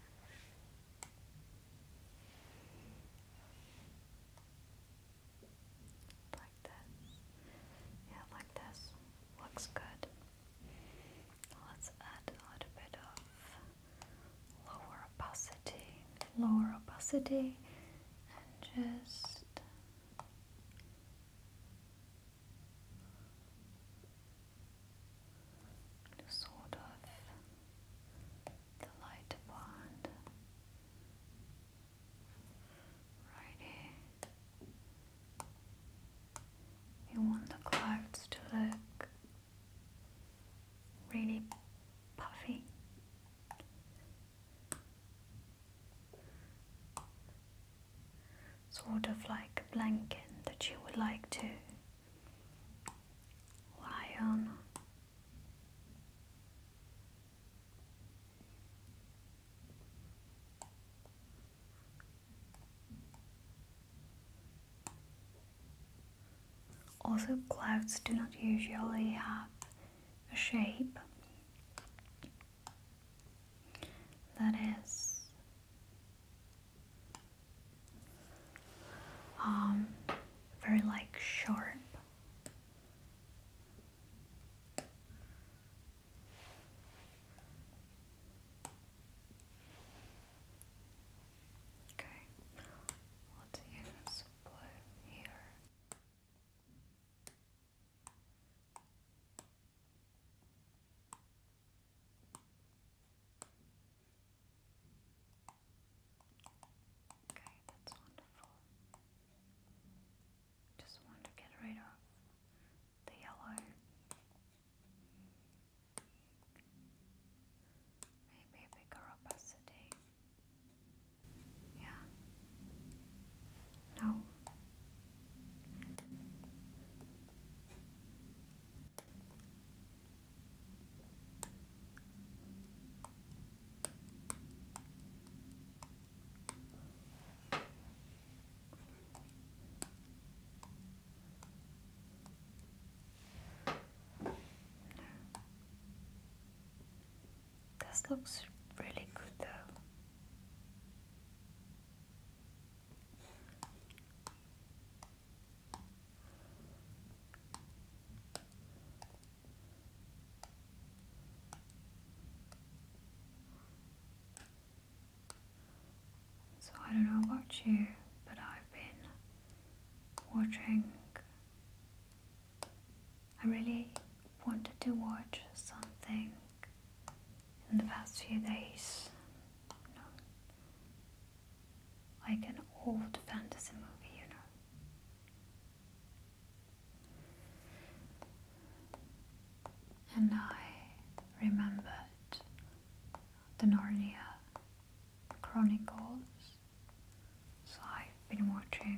Like this. Yeah, like this. Looks good. Let's add a little bit of lower opacity. Lower opacity and just sort of the light bond right here. You want the clouds to look really puffy. Sort of like a blanket that you would like to lie on. Also, clouds do not usually have a shape that is um, very like sharp. Okay, let's use blue here. Okay, that's wonderful. Just want to get rid of the yellow. Maybe a bigger opacity. Yeah. No. This looks really good though. So I don't know about you, but I've been watching. I really wanted to watch something in the past few days. You know, like an old fantasy movie, you know. And I remembered the Narnia Chronicles, so I've been watching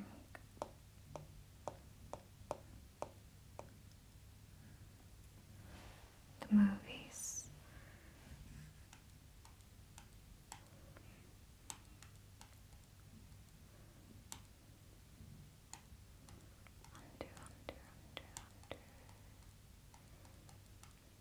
the movies. Undo, undo, undo, undo.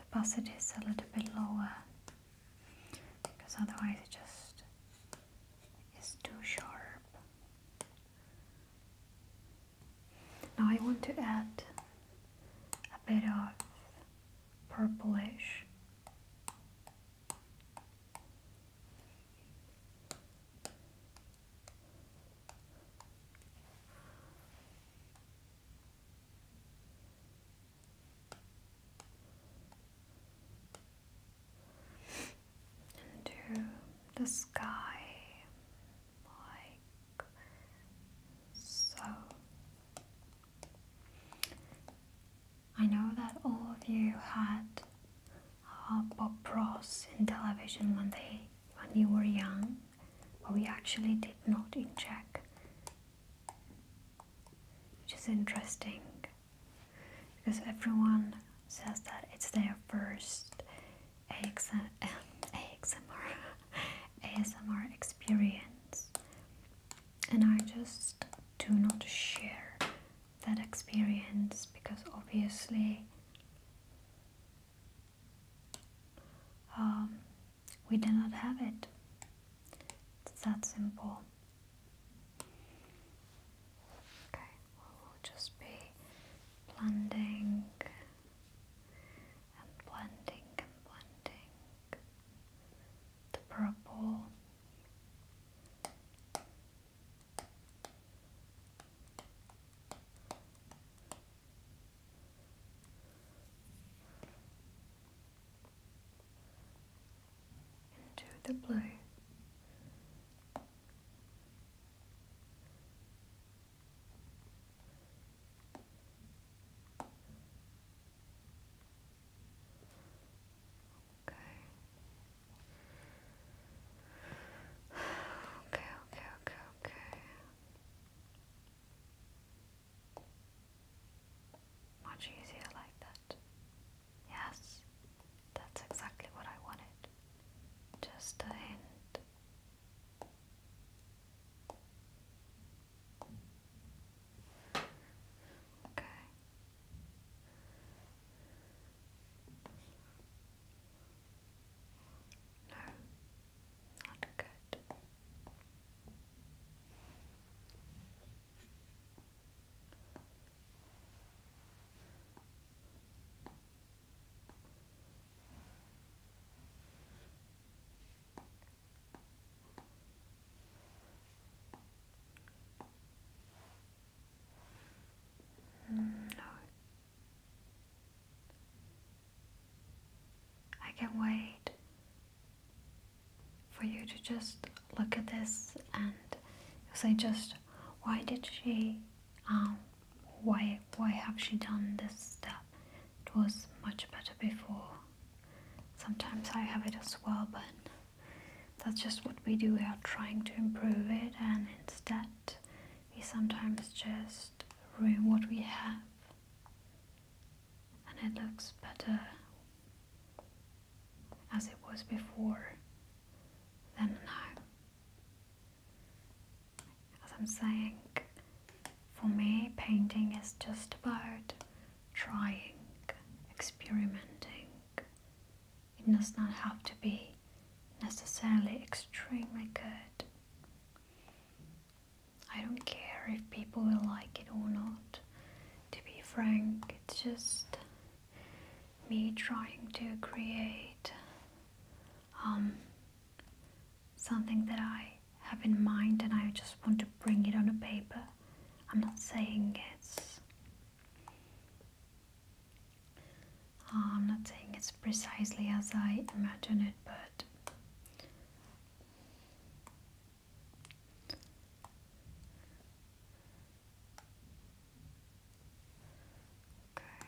opacity is a little bit lower, because otherwise it just is too sharp. Now I want to add a bit of purplish. Into the sky, like so. I know that all of you had uh, Bob Ross in television when they when you were young, but we actually did not in Czech, which is interesting because everyone says that it's their first A S M R, A S M R experience, and I just do not share that experience because obviously um, we did not have it. It's that simple. Okay, well, we'll just be blending and blending and blending the purple. Into the blue. Okay, okay, okay, okay. Much easier like that. Yes, that's exactly what I wanted. Just a hint. Okay. No, not good. Mm, no. I can wait for you to just look at this and say just why did she um why why have she done this step? It was much better before. Sometimes I have it as well, but that's just what we do. We are trying to improve it, and instead we sometimes just ruin what we have, and it looks better as it was before than now. As I'm saying, for me, painting is just about trying, experimenting. It does not have to be necessarily extremely good. I don't care if people will like it or not. To be frank, it's just me trying to create um, something that I have in mind, and I just want to bring it on a paper. I'm not saying it's uh, I'm not saying it's precisely as I imagine it, but okay.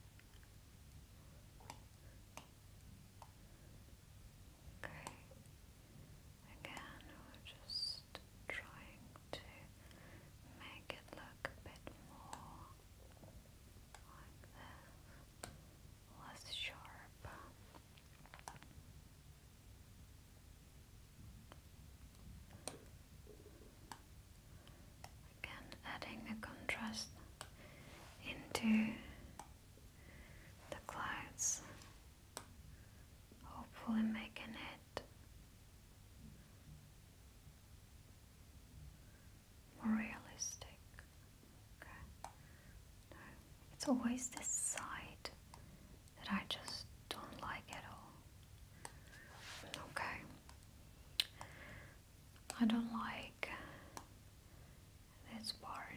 Okay. Again, we're just trying to make it look a bit more like this, less sharp. Again, adding a contrast into the clouds. It's always this side that I just don't like at all. Okay. I don't like this part.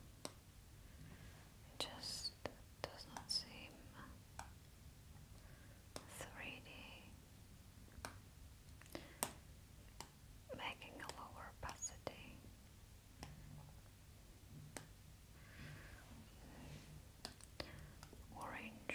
It just does not seem three D. Making a lower opacity. Orange.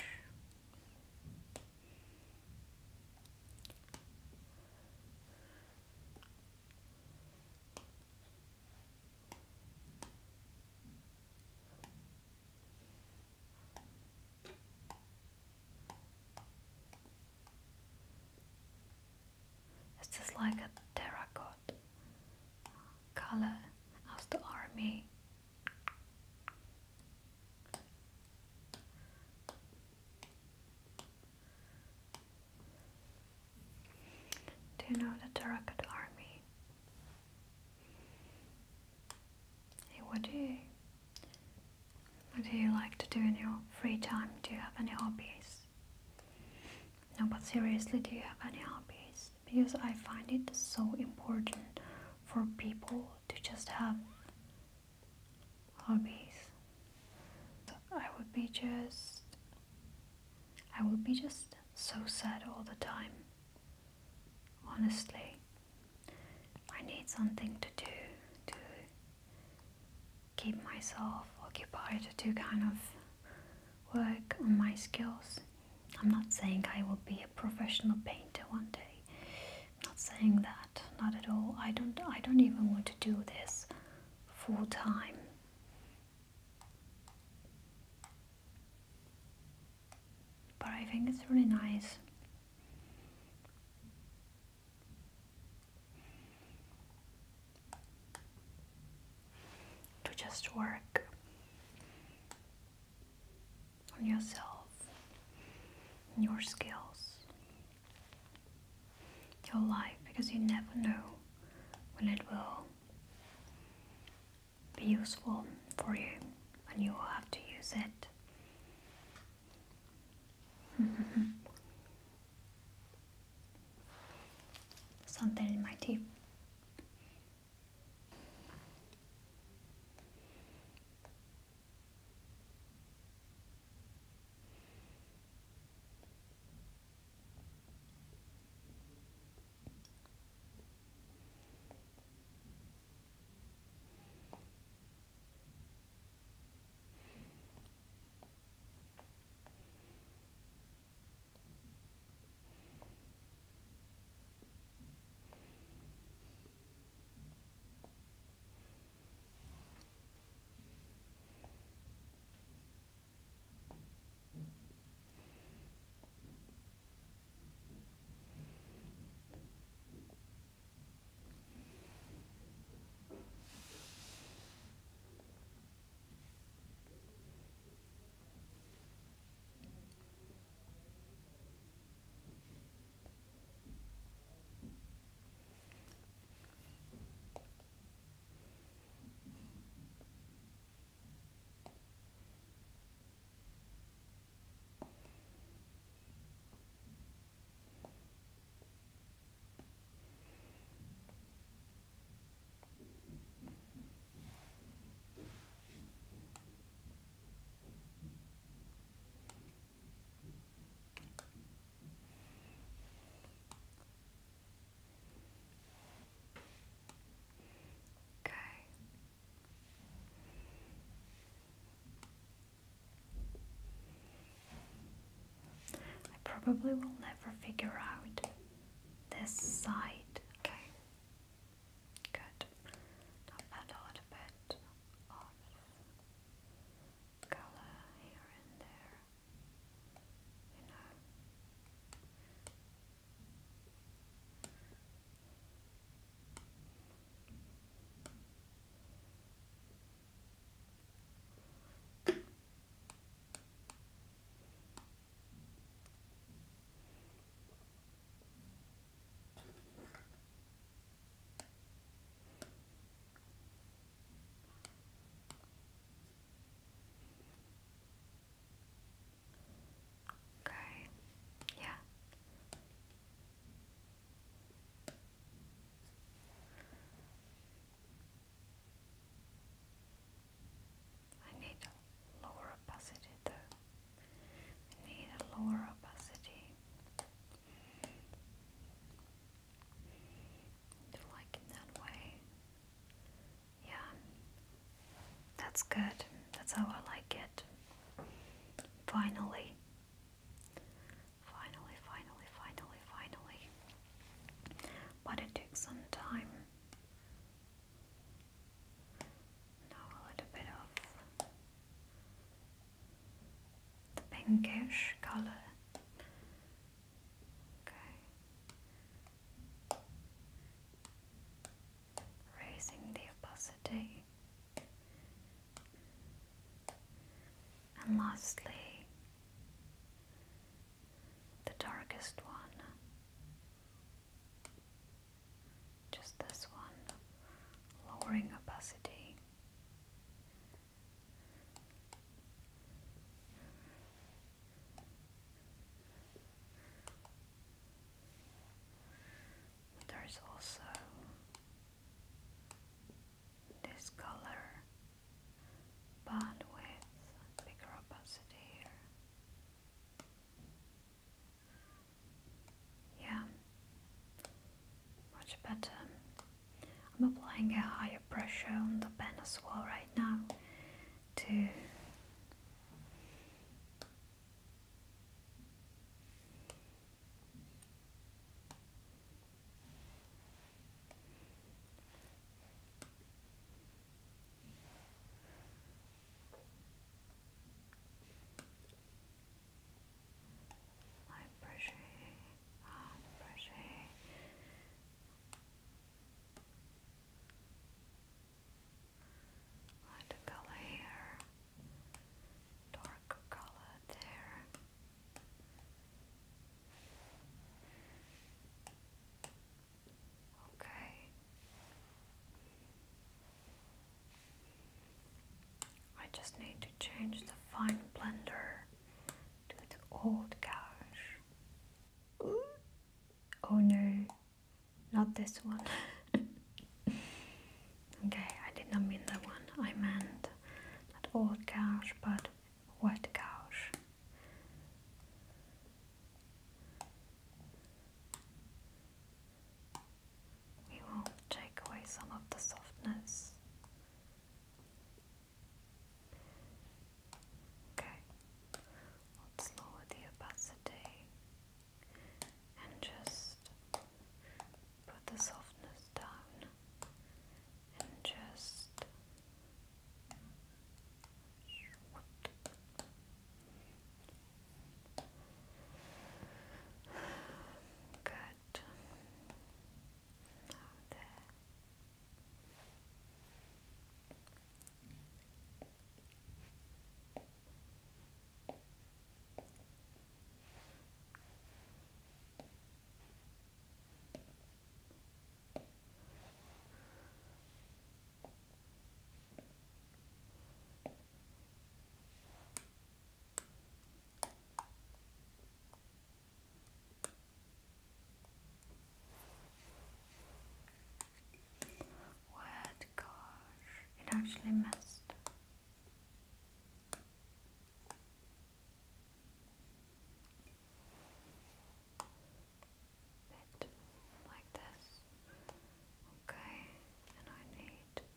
It's just like a terracotta color of the army. Do you know the terracotta army? Hey, what do you what do you like to do in your free time? Do you have any hobbies? No, but seriously, do you have any hobbies? Because I find it so important for people to just have hobbies. I would be just I would be just so sad all the time. Honestly, I need something to do to keep myself occupied, to kind of work on my skills. I'm not saying I will be a professional painter one day. I'm not saying that, not at all. I don't I don't even want to do this full time. But I think it's really nice to just work on yourself, on your skills, your life, because you never know when it will be useful for you, and you will have to use it. Something in my teeth. Probably will never figure out this side. Okay, good. Now add a little bit of color here and there, you know. That's good. That's how I like it. Finally. Finally, finally, finally, finally. But it took some time. Now a little bit of the pinkish color. Okay. Raising the opacity. And lastly, the darkest one. Just this one. Lowering opacity. There's also this color, but with bigger opacity here. Yeah, much better. I'm applying a higher pressure on the pen as well right now to high pressure, high pressure. Lighter color here, darker color there. Okay. I just need to change the fine blender to the old gouache. Oh no, not this one. Okay, I did not mean that one. I meant not old gouache, but wet gouache. We will take away some of the softness. Okay, let's lower the opacity and just put the softness down and just good. Now there. What gosh, it actually messed. Bit like this. Okay, and I need this,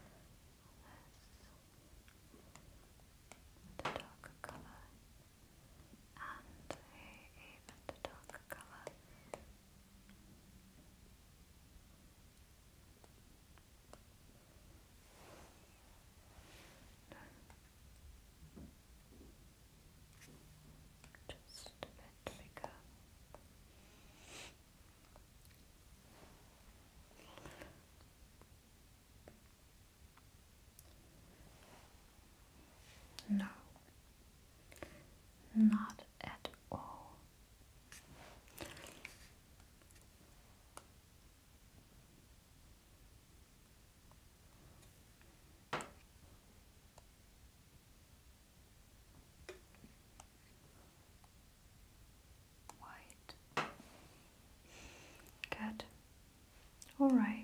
the darker color, and even the darker color. Just a bit bigger. No, not at all. White. Good. All right.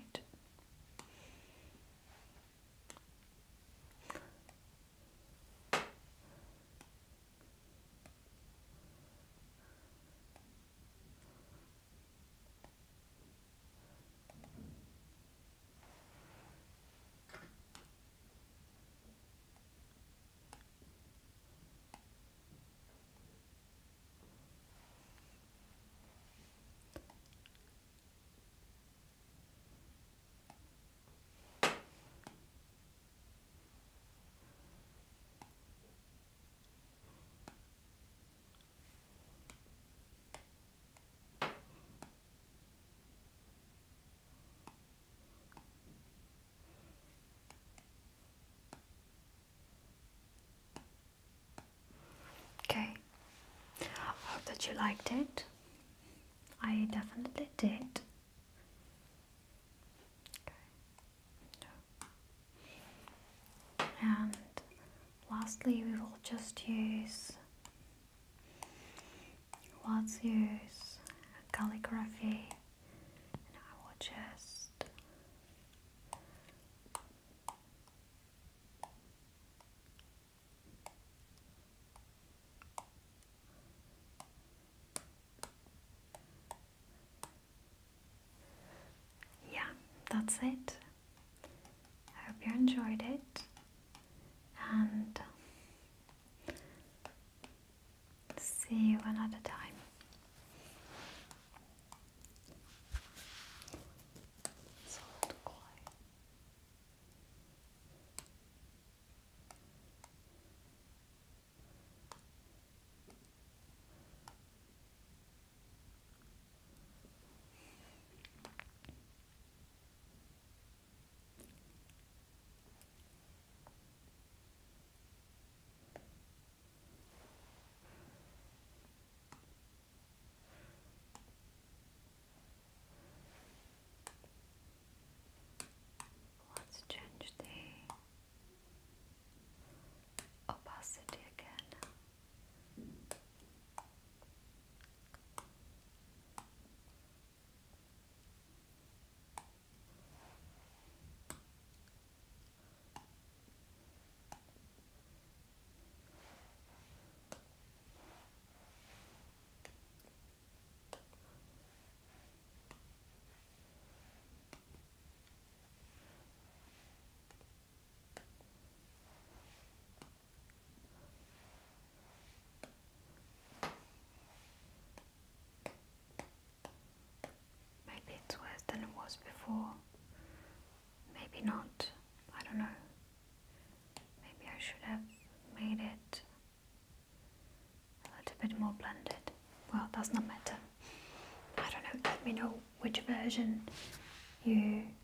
that you liked it. I definitely did. Okay. And lastly, we will just use, let's use calligraphy, and I will just yeah, that's it. I hope you enjoyed it, and see you another time. Solid clay. Let's change the opacity again. Maybe it's worse than it was before. Maybe not. I don't know. Maybe I should have made it a little bit more blended. Well, does not matter. I don't know. Let me know which version you